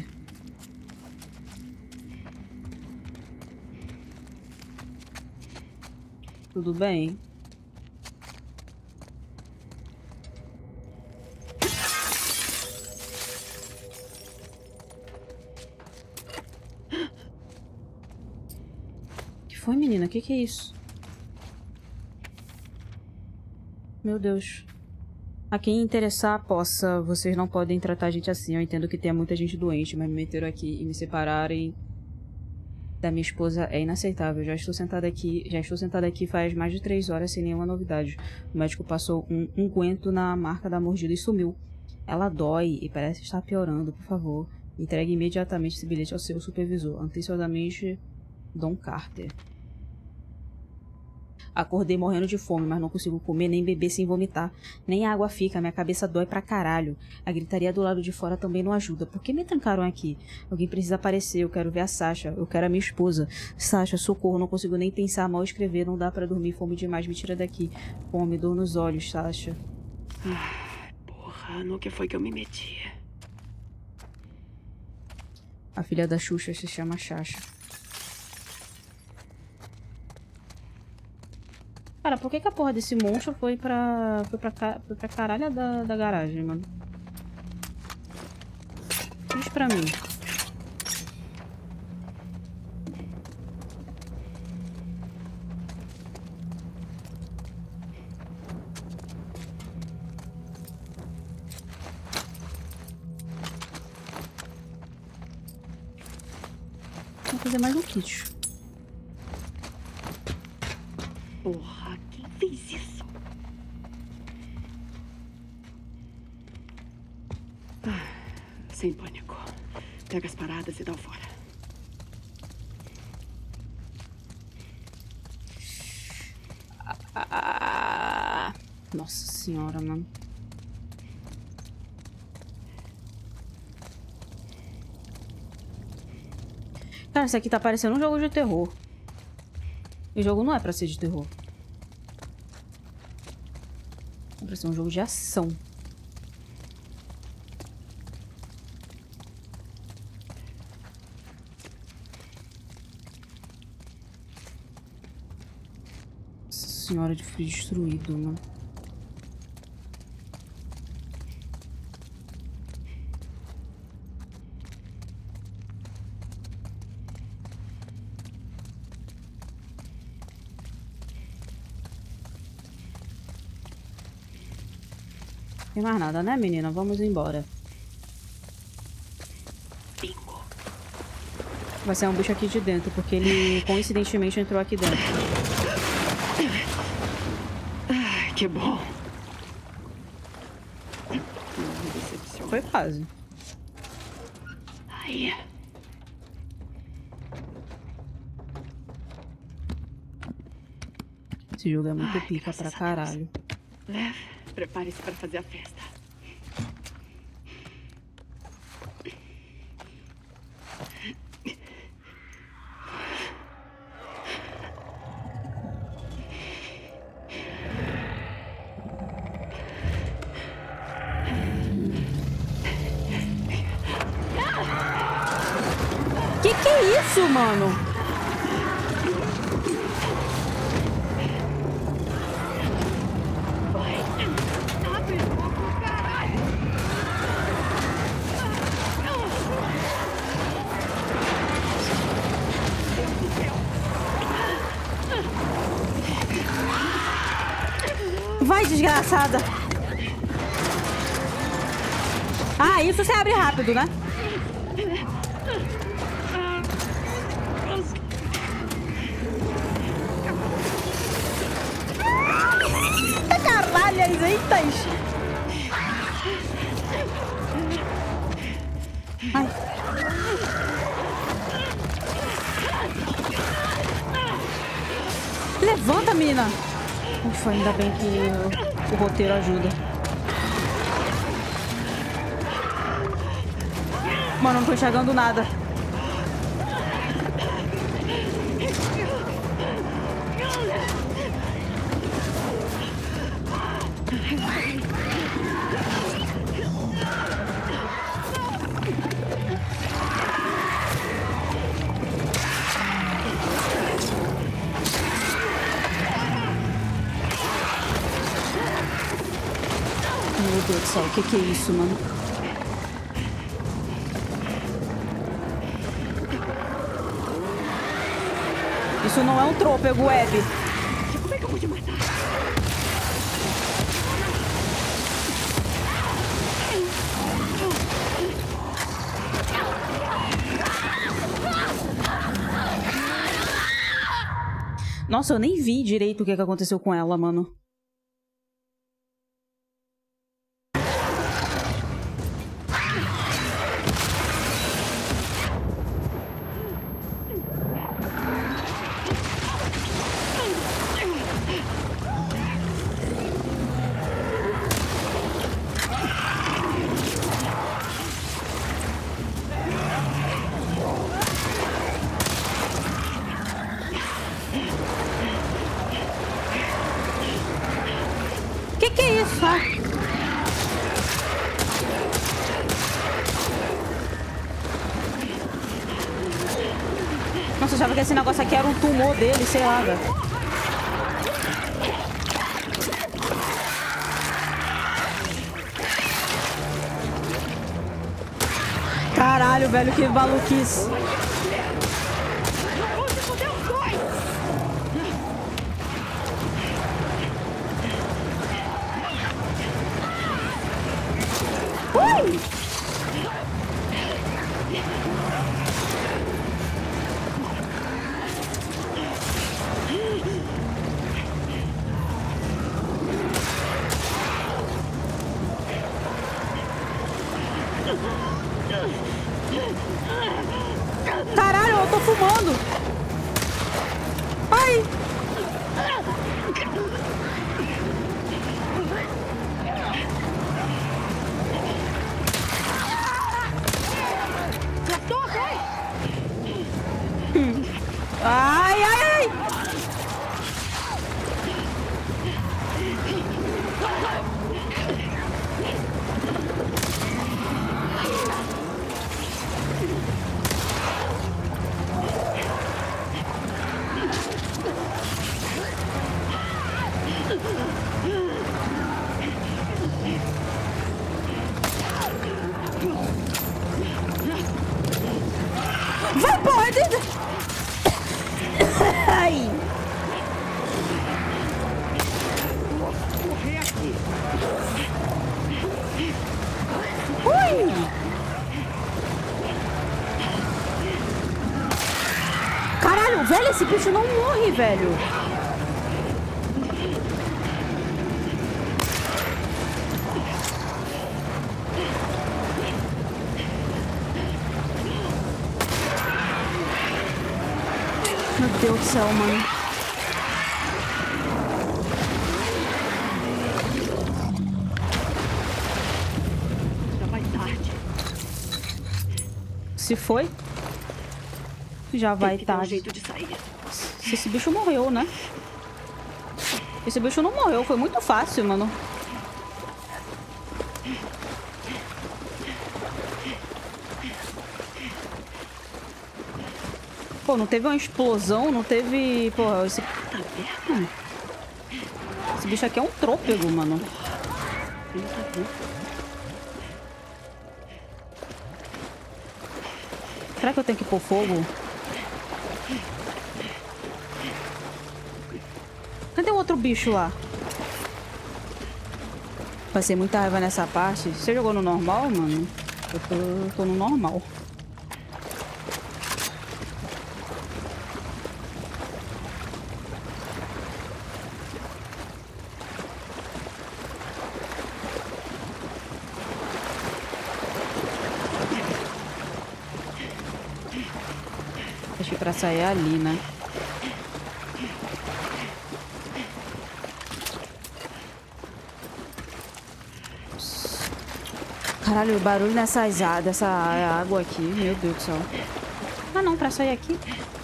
Tudo bem? Que foi, menina? Que que é isso? Meu Deus. A quem interessar, possa. Vocês não podem tratar a gente assim. Eu entendo que tenha muita gente doente, mas me meteram aqui e me separarem da minha esposa é inaceitável. Já estou sentada aqui, já estou sentada aqui faz mais de três horas sem nenhuma novidade. O médico passou um unguento na marca da mordida e sumiu. Ela dói e parece estar piorando. Por favor, entregue imediatamente esse bilhete ao seu supervisor. Atenciosamente, Don Carter. Acordei morrendo de fome, mas não consigo comer nem beber sem vomitar. Nem a água fica, minha cabeça dói pra caralho. A gritaria do lado de fora também não ajuda. Por que me trancaram aqui? Alguém precisa aparecer, eu quero ver a Sasha. Eu quero a minha esposa. Sasha, socorro, não consigo nem pensar, mal escrever, não dá pra dormir, fome demais, me tira daqui. Fome, dor nos olhos, Sasha. Ah, porra, no que foi que eu me meti? A filha da Xuxa se chama Sasha. Cara, por que que a porra desse monstro foi pra... Foi pra, foi pra caralho da, da garagem, mano? Diz pra mim. Vou fazer mais um kit. Porra, quem fez isso? Ah, sem pânico. Pega as paradas e dá fora. Ah, nossa senhora, mano. Cara, isso aqui tá parecendo um jogo de terror. E o jogo não é pra ser de terror. É pra ser um jogo de ação. senhora, de frio destruído, mano. Tem mais nada, né, menina? Vamos embora. Bingo. Vai ser um bicho aqui de dentro, porque ele coincidentemente entrou aqui dentro. Ai, que bom. Não me decepciona. Foi quase. Ai. Esse jogo é muito Ai, pica pra caralho. Lev, prepare-se para fazer a festa. Que que é isso, mano? Vai, desgraçada! Ah, isso você abre rápido, né? Eita caralho, as eitas! Ai. Levanta, menina! Ufa, ainda bem que o, o roteiro ajuda. Mano, não tô enxergando nada. Meu Deus do céu, o que que é isso, mano? Isso não é um trôpego, Web. Como é que eu vou te matar? Nossa, eu nem vi direito o que que aconteceu com ela, mano. Que que é isso? Ah. Nossa, eu achava que esse negócio aqui era um tumor dele, sei lá, velho. Caralho, velho, que maluquice. Ui! Caralho, eu tô fumando. Ai! Ai, ai, ai! Vai, porra! Ai! Vou correr aqui. Ui! Caralho, velho, esse bicho não morre, velho. Meu Deus do céu, mano. Já vai tarde. Se foi? Já vai Tem que ter um tarde. jeito de sair. Se esse bicho morreu, né? Esse bicho não morreu, foi muito fácil, mano. Pô, não teve uma explosão, não teve... Porra, esse... Hum. Esse bicho aqui é um trôpego, mano. Será que eu tenho que pôr fogo? Cadê o outro bicho lá? Passei muita raiva nessa parte. Você jogou no normal, mano? Eu tô, eu tô no normal. Acho que pra sair é ali, né? Caralho, o barulho nessas á- dessa água aqui, meu Deus do céu. Ah não, pra sair aqui.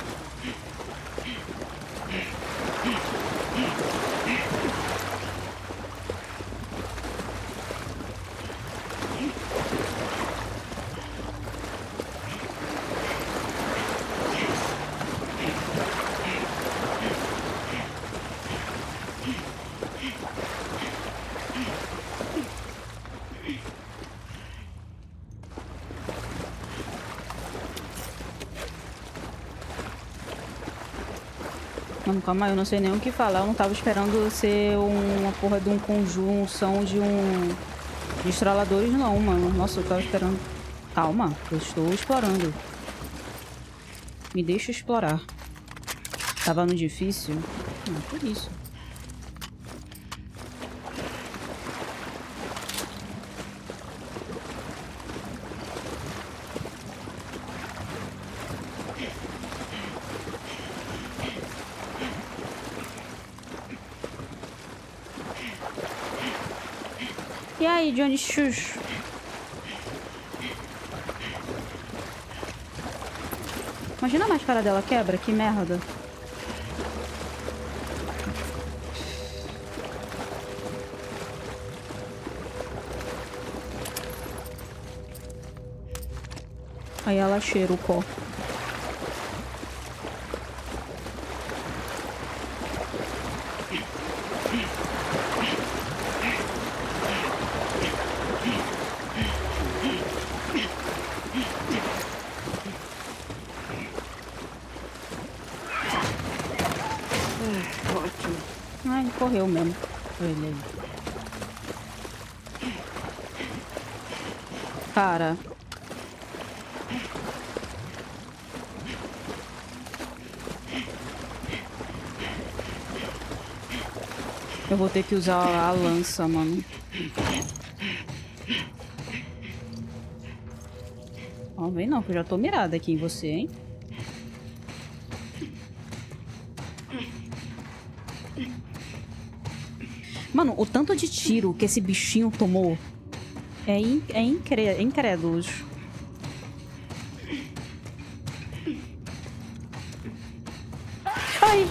Mano, calma aí, eu não sei nem o que falar. Eu não tava esperando ser uma porra de um conjunção de um... de estraladores, não, mano. Nossa, eu tava esperando... Calma, eu estou explorando. Me deixa explorar. Tava no difícil? Não, por isso. E aí, Johnny Xuxo? Imagina a máscara dela quebra, que merda. Aí ela cheira o pó. Ótimo. Ah, ele correu mesmo. Ele aí. Cara. Eu vou ter que usar a lança, mano. Ó, vem não, que eu já tô mirada aqui em você, hein? Mano, o tanto de tiro que esse bichinho tomou é, in é, incré é incrédulo. Ai!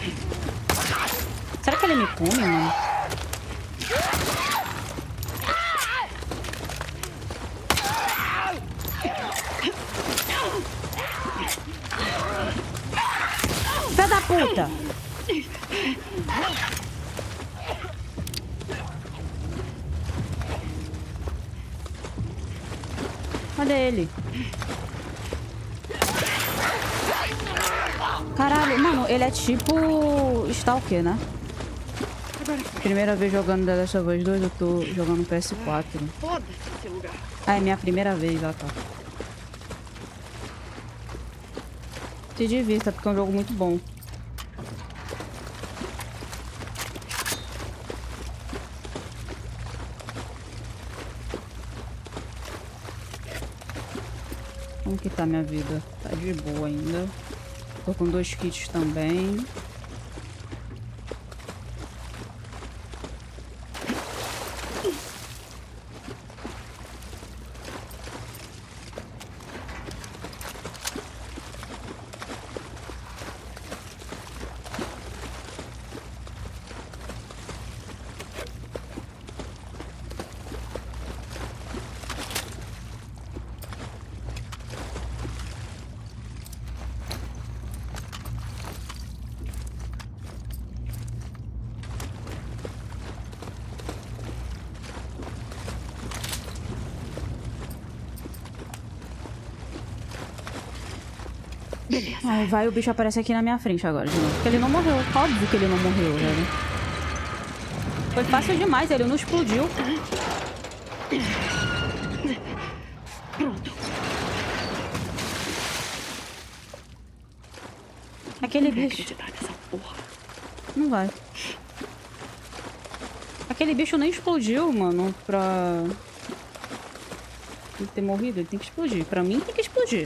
Será que ele me come, mano? puta! Cadê ele? Caralho, mano, ele é tipo Stalker, né? Primeira vez jogando The Last of Us dois, eu tô jogando P S quatro. Foda-se esse lugar. Ah, é minha primeira vez, ó, tá. Se divirta, porque é um jogo muito bom. Como que tá minha vida? Tá de boa ainda. Tô com dois kits também. Aí vai, o bicho aparece aqui na minha frente agora de novo. Porque ele não morreu. Óbvio que ele não morreu, velho. Foi fácil demais, ele não explodiu. Pronto. Aquele não vai bicho... acreditar nessa porra. Não vai. Aquele bicho nem explodiu, mano, pra... Tem que ter morrido, ele tem que explodir. Pra mim tem que explodir.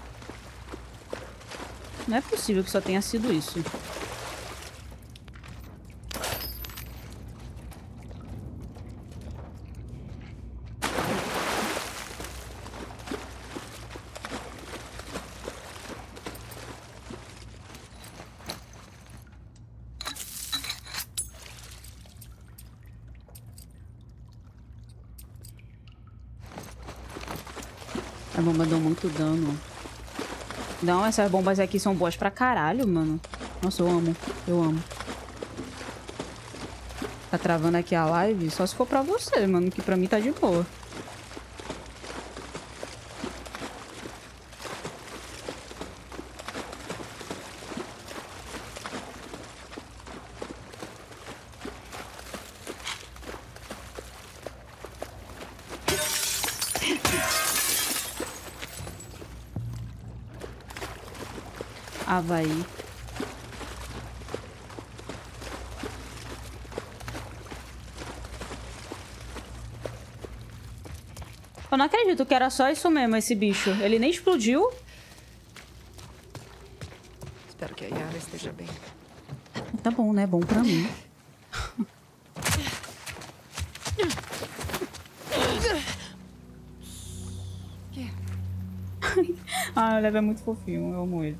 Não é possível que só tenha sido isso. A bomba deu muito dano. Não, essas bombas aqui são boas pra caralho, mano. Nossa, eu amo. Eu amo. Tá travando aqui a live? Só se for pra você, mano. Que pra mim tá de boa. Havaí. Eu não acredito que era só isso mesmo, esse bicho. Ele nem explodiu. Espero que a Yara esteja bem. Tá bom, né? Bom pra mim. Que? Ah, o Lev é muito fofinho. Eu amo ele.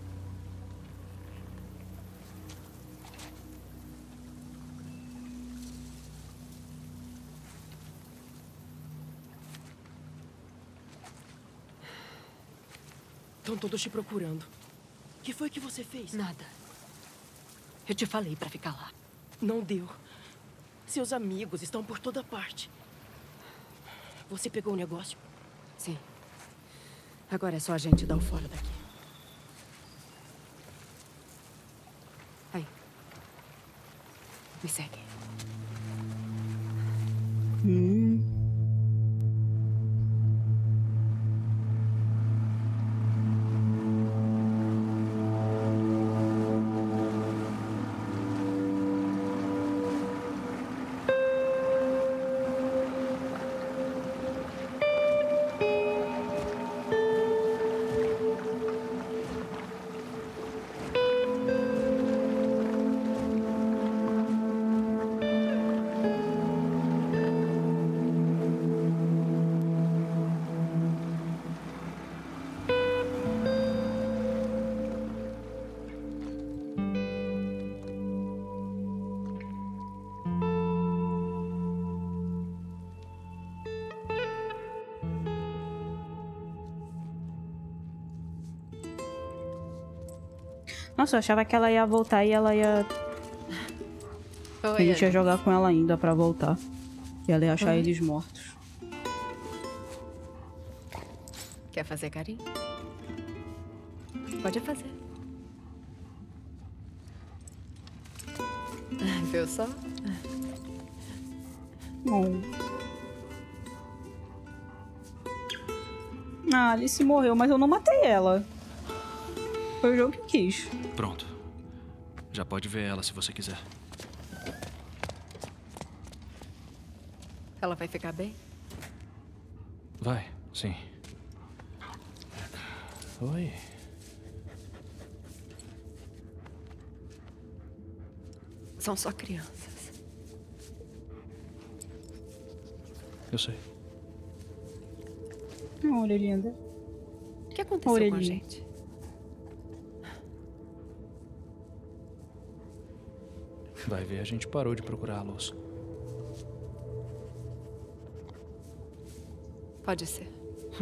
Estão todos te procurando. O que foi que você fez? Nada. Eu te falei pra ficar lá. Não deu. Seus amigos estão por toda parte. Você pegou o negócio? Sim. Agora é só a gente dar o fora daqui. Aí. Me segue. Hum. Nossa, eu achava que ela ia voltar e ela ia... Oi, a gente ia Abby. jogar com ela ainda pra voltar. E ela ia achar Oi. eles mortos. Quer fazer carinho? Pode fazer. Viu só? Bom. Ah, Alice morreu, mas eu não matei ela. Foi o jogo que quis. Pronto. Já pode ver ela se você quiser. Ela vai ficar bem? Vai, sim. Oi. São só crianças. Eu sei. Olha, linda. O que aconteceu Olha com a ali. gente? Vai ver, a gente parou de procurá-los. Pode ser.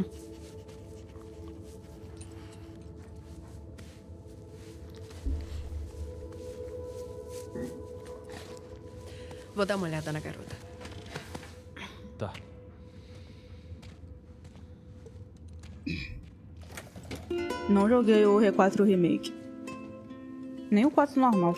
Vou dar uma olhada na garota. Tá. Não joguei o R quatro Remake. Nem o quatro normal.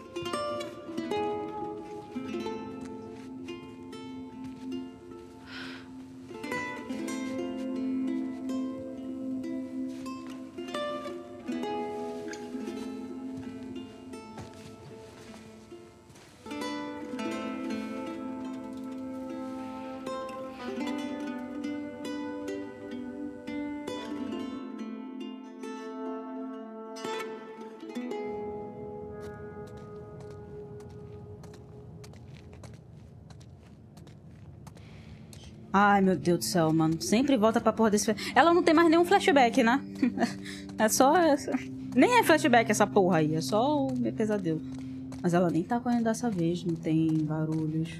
Ai, meu Deus do céu, mano. Sempre volta pra porra desse... Ela não tem mais nenhum flashback, né? É só... Essa... Nem é flashback essa porra aí. É só o meu pesadelo. Mas ela nem tá correndo dessa vez. Não tem barulhos.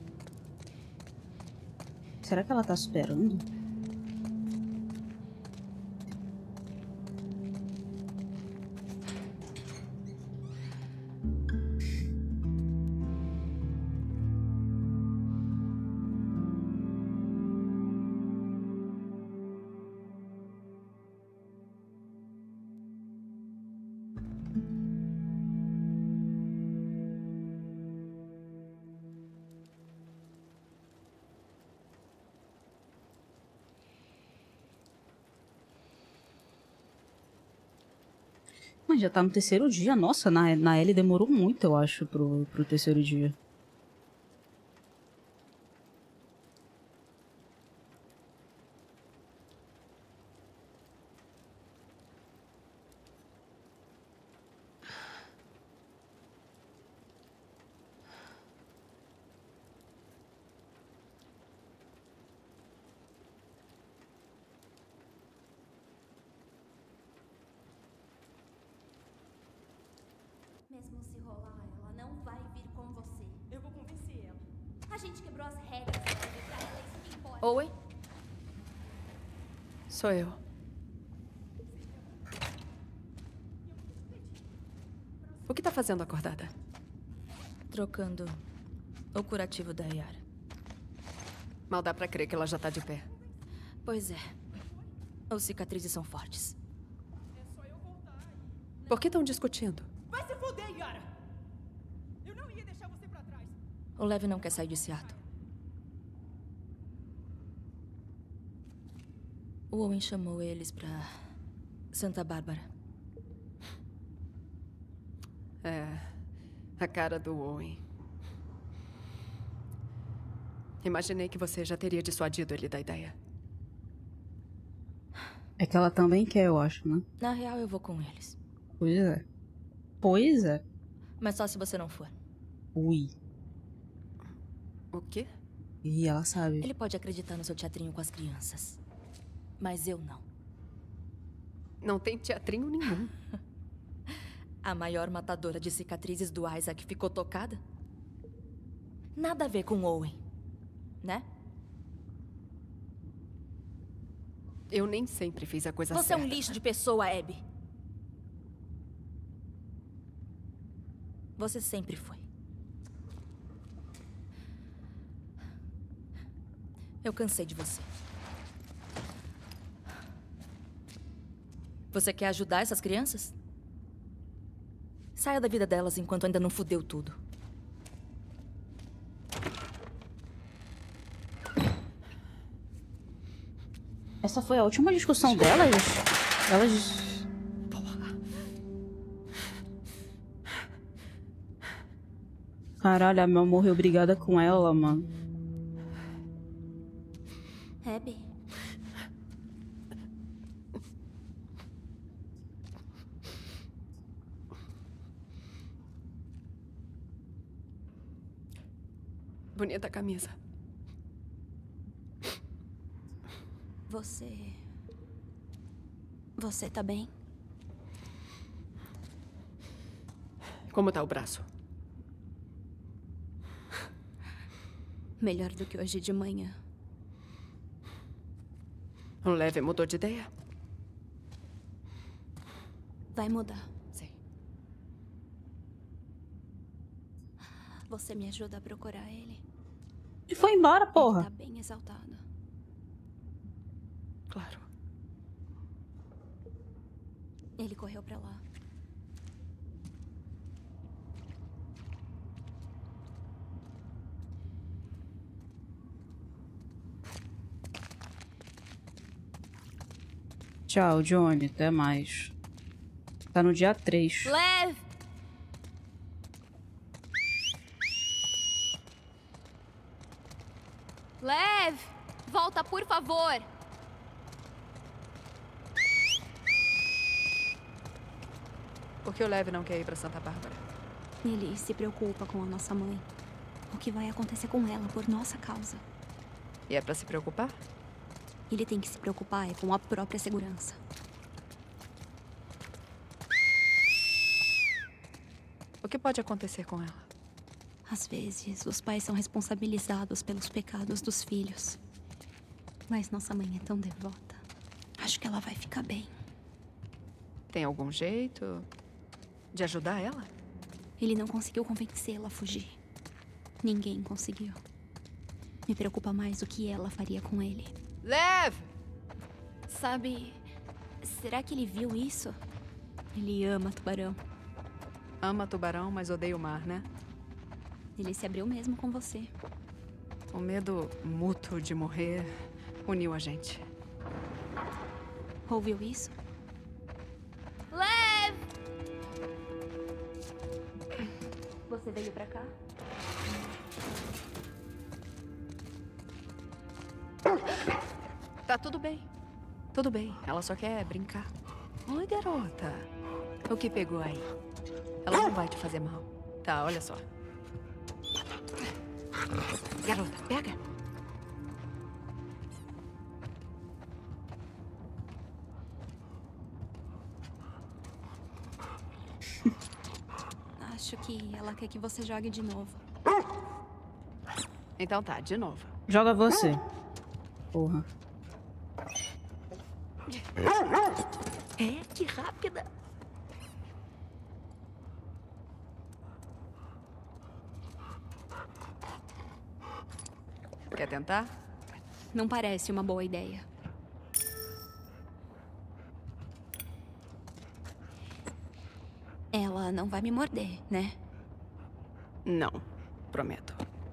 Será que ela tá superando? Mas já tá no terceiro dia. Nossa, na, na Ellie demorou muito, eu acho, pro, pro terceiro dia. Mesmo se rolar, ela não vai vir com você. Eu vou convencer ela. A gente quebrou as regras, sabe? Pra ela é isso que importa. Oi? Sou eu. O que tá fazendo acordada? Trocando o curativo da Yara. Mal dá pra crer que ela já tá de pé. Pois é. As cicatrizes são fortes. Por que estão discutindo? Vai se fuder, Yara! Eu não ia deixar você pra trás. O Lev não quer sair de Seattle. O Owen chamou eles pra Santa Bárbara. É, a cara do Owen. Imaginei que você já teria dissuadido ele da ideia. É que ela também quer, eu acho, né? Na real, eu vou com eles. Pois é. Pois é. Mas só se você não for. Ui. O quê? Ih, ela sabe. Ele pode acreditar no seu teatrinho com as crianças. Mas eu não. Não tem teatrinho nenhum. A maior matadora de cicatrizes do Isaac ficou tocada? Nada a ver com Owen, né? Eu nem sempre fiz a coisa Você certa. é um lixo de pessoa, Abby. Você sempre foi. Eu cansei de você. Você quer ajudar essas crianças? Saia da vida delas enquanto ainda não fudeu tudo. Essa foi a última discussão delas? Elas... Caralho, a Mel morreu brigada com ela, mano. Abby. Bonita camisa. Você... Você tá bem? Como tá o braço? Melhor do que hoje de manhã. O Lev mudou de ideia? Vai mudar. Sim. Você me ajuda a procurar ele? E foi embora, porra. Ele tá bem exaltado. Claro. Ele correu pra lá. Tchau, Johnny. Até mais. Tá no dia três. Lev! Lev! Volta, por favor! Por que o Lev não quer ir pra Santa Bárbara? Ele se preocupa com a nossa mãe. O que vai acontecer com ela por nossa causa. E é pra se preocupar? Ele tem que se preocupar é com a própria segurança. O que pode acontecer com ela? Às vezes, os pais são responsabilizados pelos pecados dos filhos. Mas nossa mãe é tão devota. Acho que ela vai ficar bem. Tem algum jeito de ajudar ela? Ele não conseguiu convencê-la a fugir. Ninguém conseguiu. Me preocupa mais o que ela faria com ele. Lev! Sabe, será que ele viu isso? Ele ama tubarão. Ama tubarão, mas odeia o mar, né? Ele se abriu mesmo com você. O medo mútuo de morrer uniu a gente. Ouviu isso? Lev! Você veio pra cá? Tá tudo bem. Tudo bem. Ela só quer brincar. Oi, garota. O que pegou aí? Ela não vai te fazer mal. Tá, olha só. Garota, pega. Acho que ela quer que você jogue de novo. Então tá, de novo. Joga você. Porra. É, que rápida. Quer tentar? Não parece uma boa ideia. Ela não vai me morder, né? Não, prometo.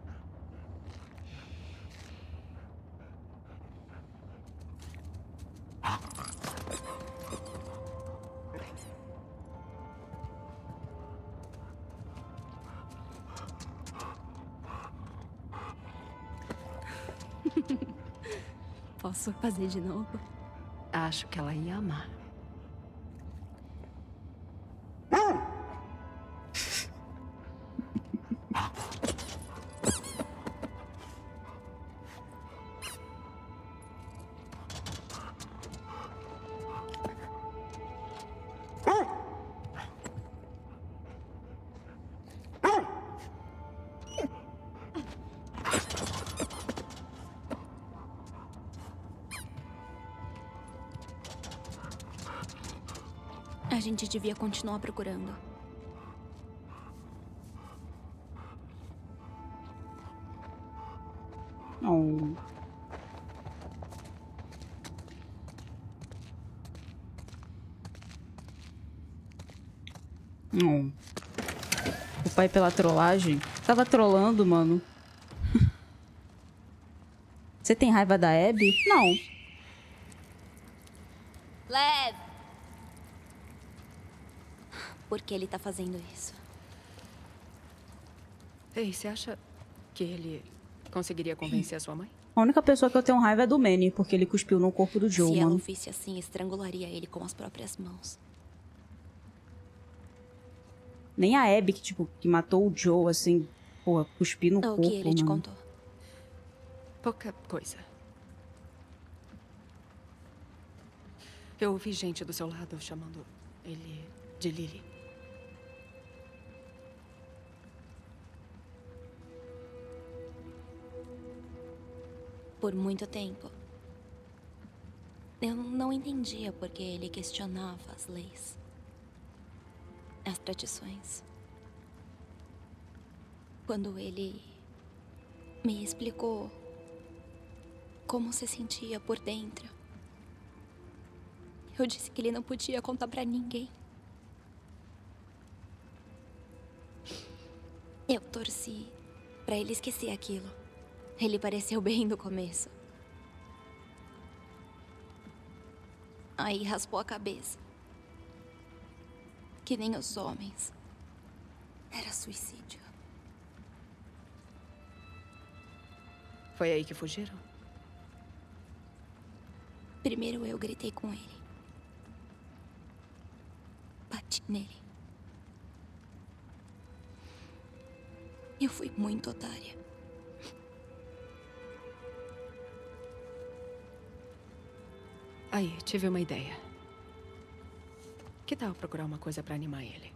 Posso fazer de novo? Acho que ela ia amar. A gente devia continuar procurando. Não. Não. O pai pela trollagem. Tava trollando, mano. Você tem raiva da Abby? Não. Lev! Por que ele tá fazendo isso? Ei, você acha que ele conseguiria convencer a sua mãe? A única pessoa que eu tenho raiva é do Manny, porque ele cuspiu no corpo do Joe, Se ela mano. o visse assim, estrangularia ele com as próprias mãos. Nem a Abby, que, tipo, que matou o Joe, assim, porra, cuspir no O corpo, que ele te mano. contou? Pouca coisa. Eu ouvi gente do seu lado chamando ele de Lily. Por muito tempo. Eu não entendia porque ele questionava as leis. As tradições. Quando ele me explicou como se sentia por dentro, eu disse que ele não podia contar pra ninguém. Eu torci pra ele esquecer aquilo. Ele pareceu bem no começo. Aí raspou a cabeça. Que nem os homens. Era suicídio. Foi aí que fugiram? Primeiro eu gritei com ele. Bati nele. Eu fui muito otária. Aí, tive uma ideia. Que tal procurar uma coisa pra animar ele?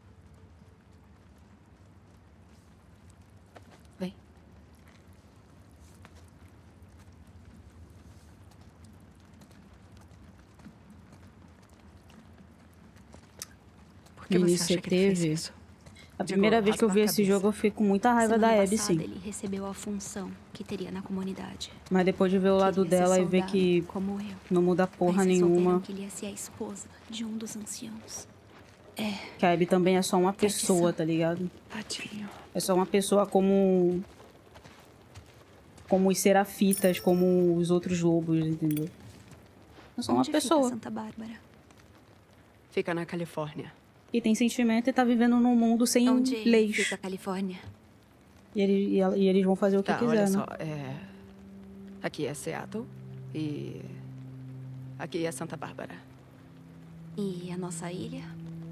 Vem. Por que Menino, você acha você que ele fez teve? isso? A Digo, primeira vez que eu raspar vi a esse cabeça. jogo, eu fiquei com muita raiva da Semana Abby, passada, sim. ele recebeu a função que teria na comunidade. Mas depois de ver o lado Queria ser dela e ver soldado, que como eu. não muda porra Mas resolveram nenhuma. que ele ia ser a esposa de um dos anciãos. É. Que a Abby também é só uma pessoa, tá ligado? Tadinho. É só uma pessoa como... Como os serafitas, como os outros lobos, entendeu? É só uma Onde pessoa. Fica Santa Bárbara? Fica na Califórnia. E tem sentimento e tá vivendo num mundo sem Onde leis. fica a Califórnia? E, ele, e, ela- e eles vão fazer o que Tá, quiser, olha né? só, é... Aqui é Seattle e... Aqui é Santa Bárbara. E a nossa ilha?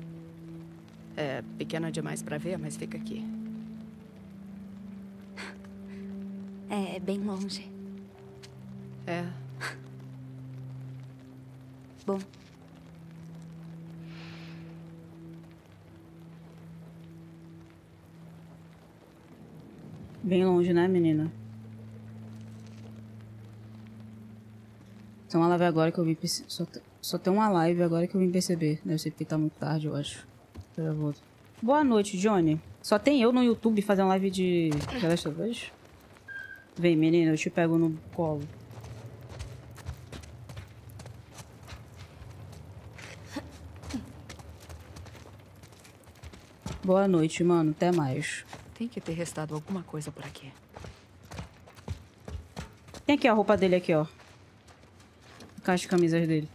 É pequena demais pra ver, mas fica aqui. É bem longe. É. Bom. Bem longe, né, menina? Tem uma live agora que eu vim perce- só, te- só tem uma live agora que eu vim perceber. Deve ser porque tá muito tarde, eu acho. Eu já volto. Boa noite, Johnny. Só tem eu no YouTube fazendo live de The Last of Us? Vem, menina, eu te pego no colo. Boa noite, mano. Até mais. Tem que ter restado alguma coisa por aqui. Tem aqui a roupa dele aqui, ó. Caixa de camisas dele.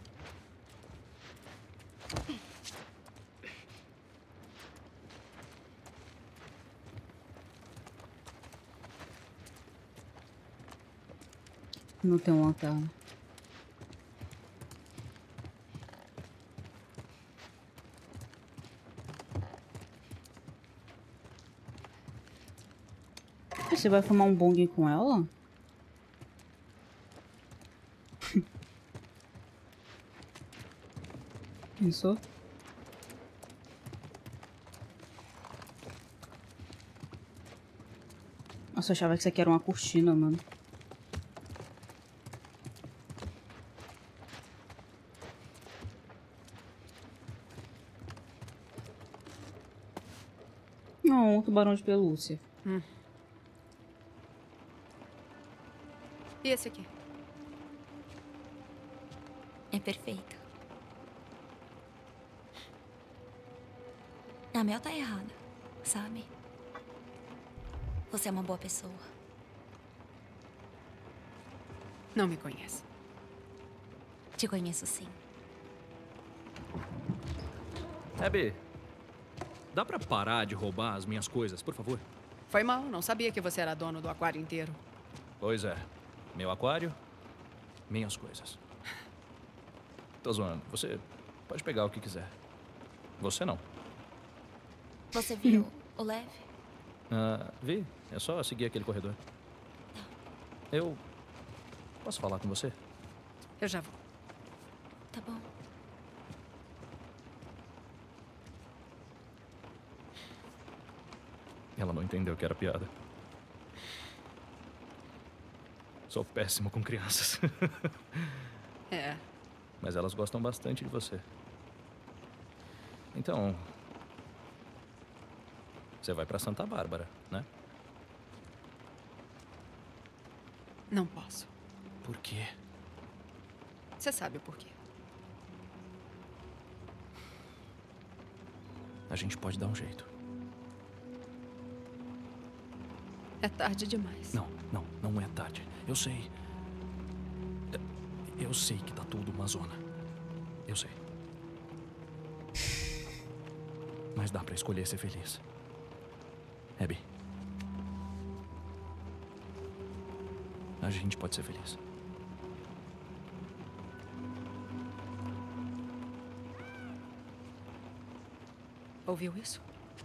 Não tem uma lanterna. Você vai fumar um bong com ela? Pensou? Nossa, eu achava que isso aqui era uma cortina, mano. Não, um tubarão de pelúcia. Hum. E esse aqui? É perfeito. A Mel tá errada, sabe? Você é uma boa pessoa. Não me conhece. Te conheço, sim. Abby, dá pra parar de roubar as minhas coisas, por favor? Foi mal, não sabia que você era dono do aquário inteiro. Pois é. Meu aquário, minhas coisas. Tô zoando. Você pode pegar o que quiser. Você não. Você viu o Lev? Ah, vi. É só seguir aquele corredor. Eu... Posso falar com você? Eu já vou. Tá bom. Ela não entendeu que era piada. Sou péssimo com crianças. É. Mas elas gostam bastante de você. Então... Você vai pra Santa Bárbara, né? Não posso. Por quê? Você sabe o porquê. A gente pode dar um jeito. É tarde demais. Não, não, não é tarde. Eu sei. Eu sei que tá tudo uma zona. Eu sei. Mas dá pra escolher ser feliz. Abby. A gente pode ser feliz. Ouviu isso?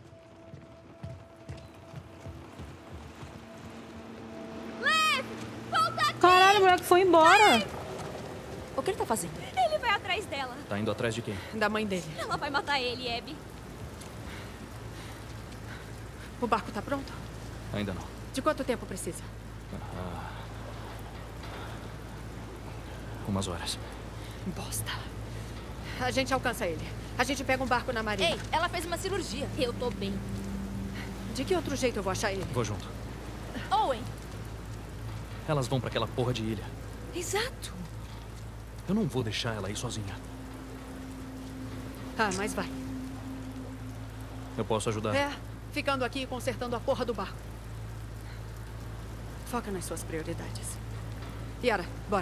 Lev! Volta aqui! Caralho, o moleque foi embora. Lev! O que ele tá fazendo? Ele vai atrás dela. Tá indo atrás de quem? Da mãe dele. Ela vai matar ele, Abby. O barco tá pronto? Ainda não. De quanto tempo precisa? Ah, umas horas. Bosta. A gente alcança ele. A gente pega um barco na marina. Ei, ela fez uma cirurgia. Eu tô bem. De que outro jeito eu vou achar ele? Vou junto. Owen! Elas vão pra aquela porra de ilha. Exato. Eu não vou deixar ela aí sozinha. Ah, mas vai. Eu posso ajudar? É, ficando aqui e consertando a porra do barco. Foca nas suas prioridades. Yara, bora.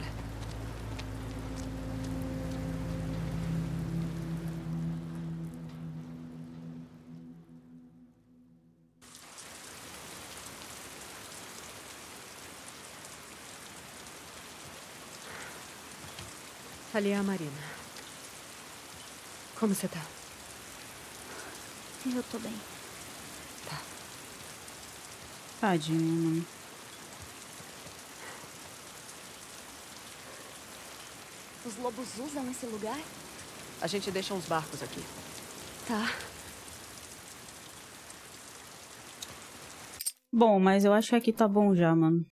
Ali é a Marina. Como você tá? Eu tô bem. Tá. Tadinho, mano. Os lobos usam esse lugar? A gente deixa uns barcos aqui. Tá. Bom, mas eu acho que aqui tá bom já, mano.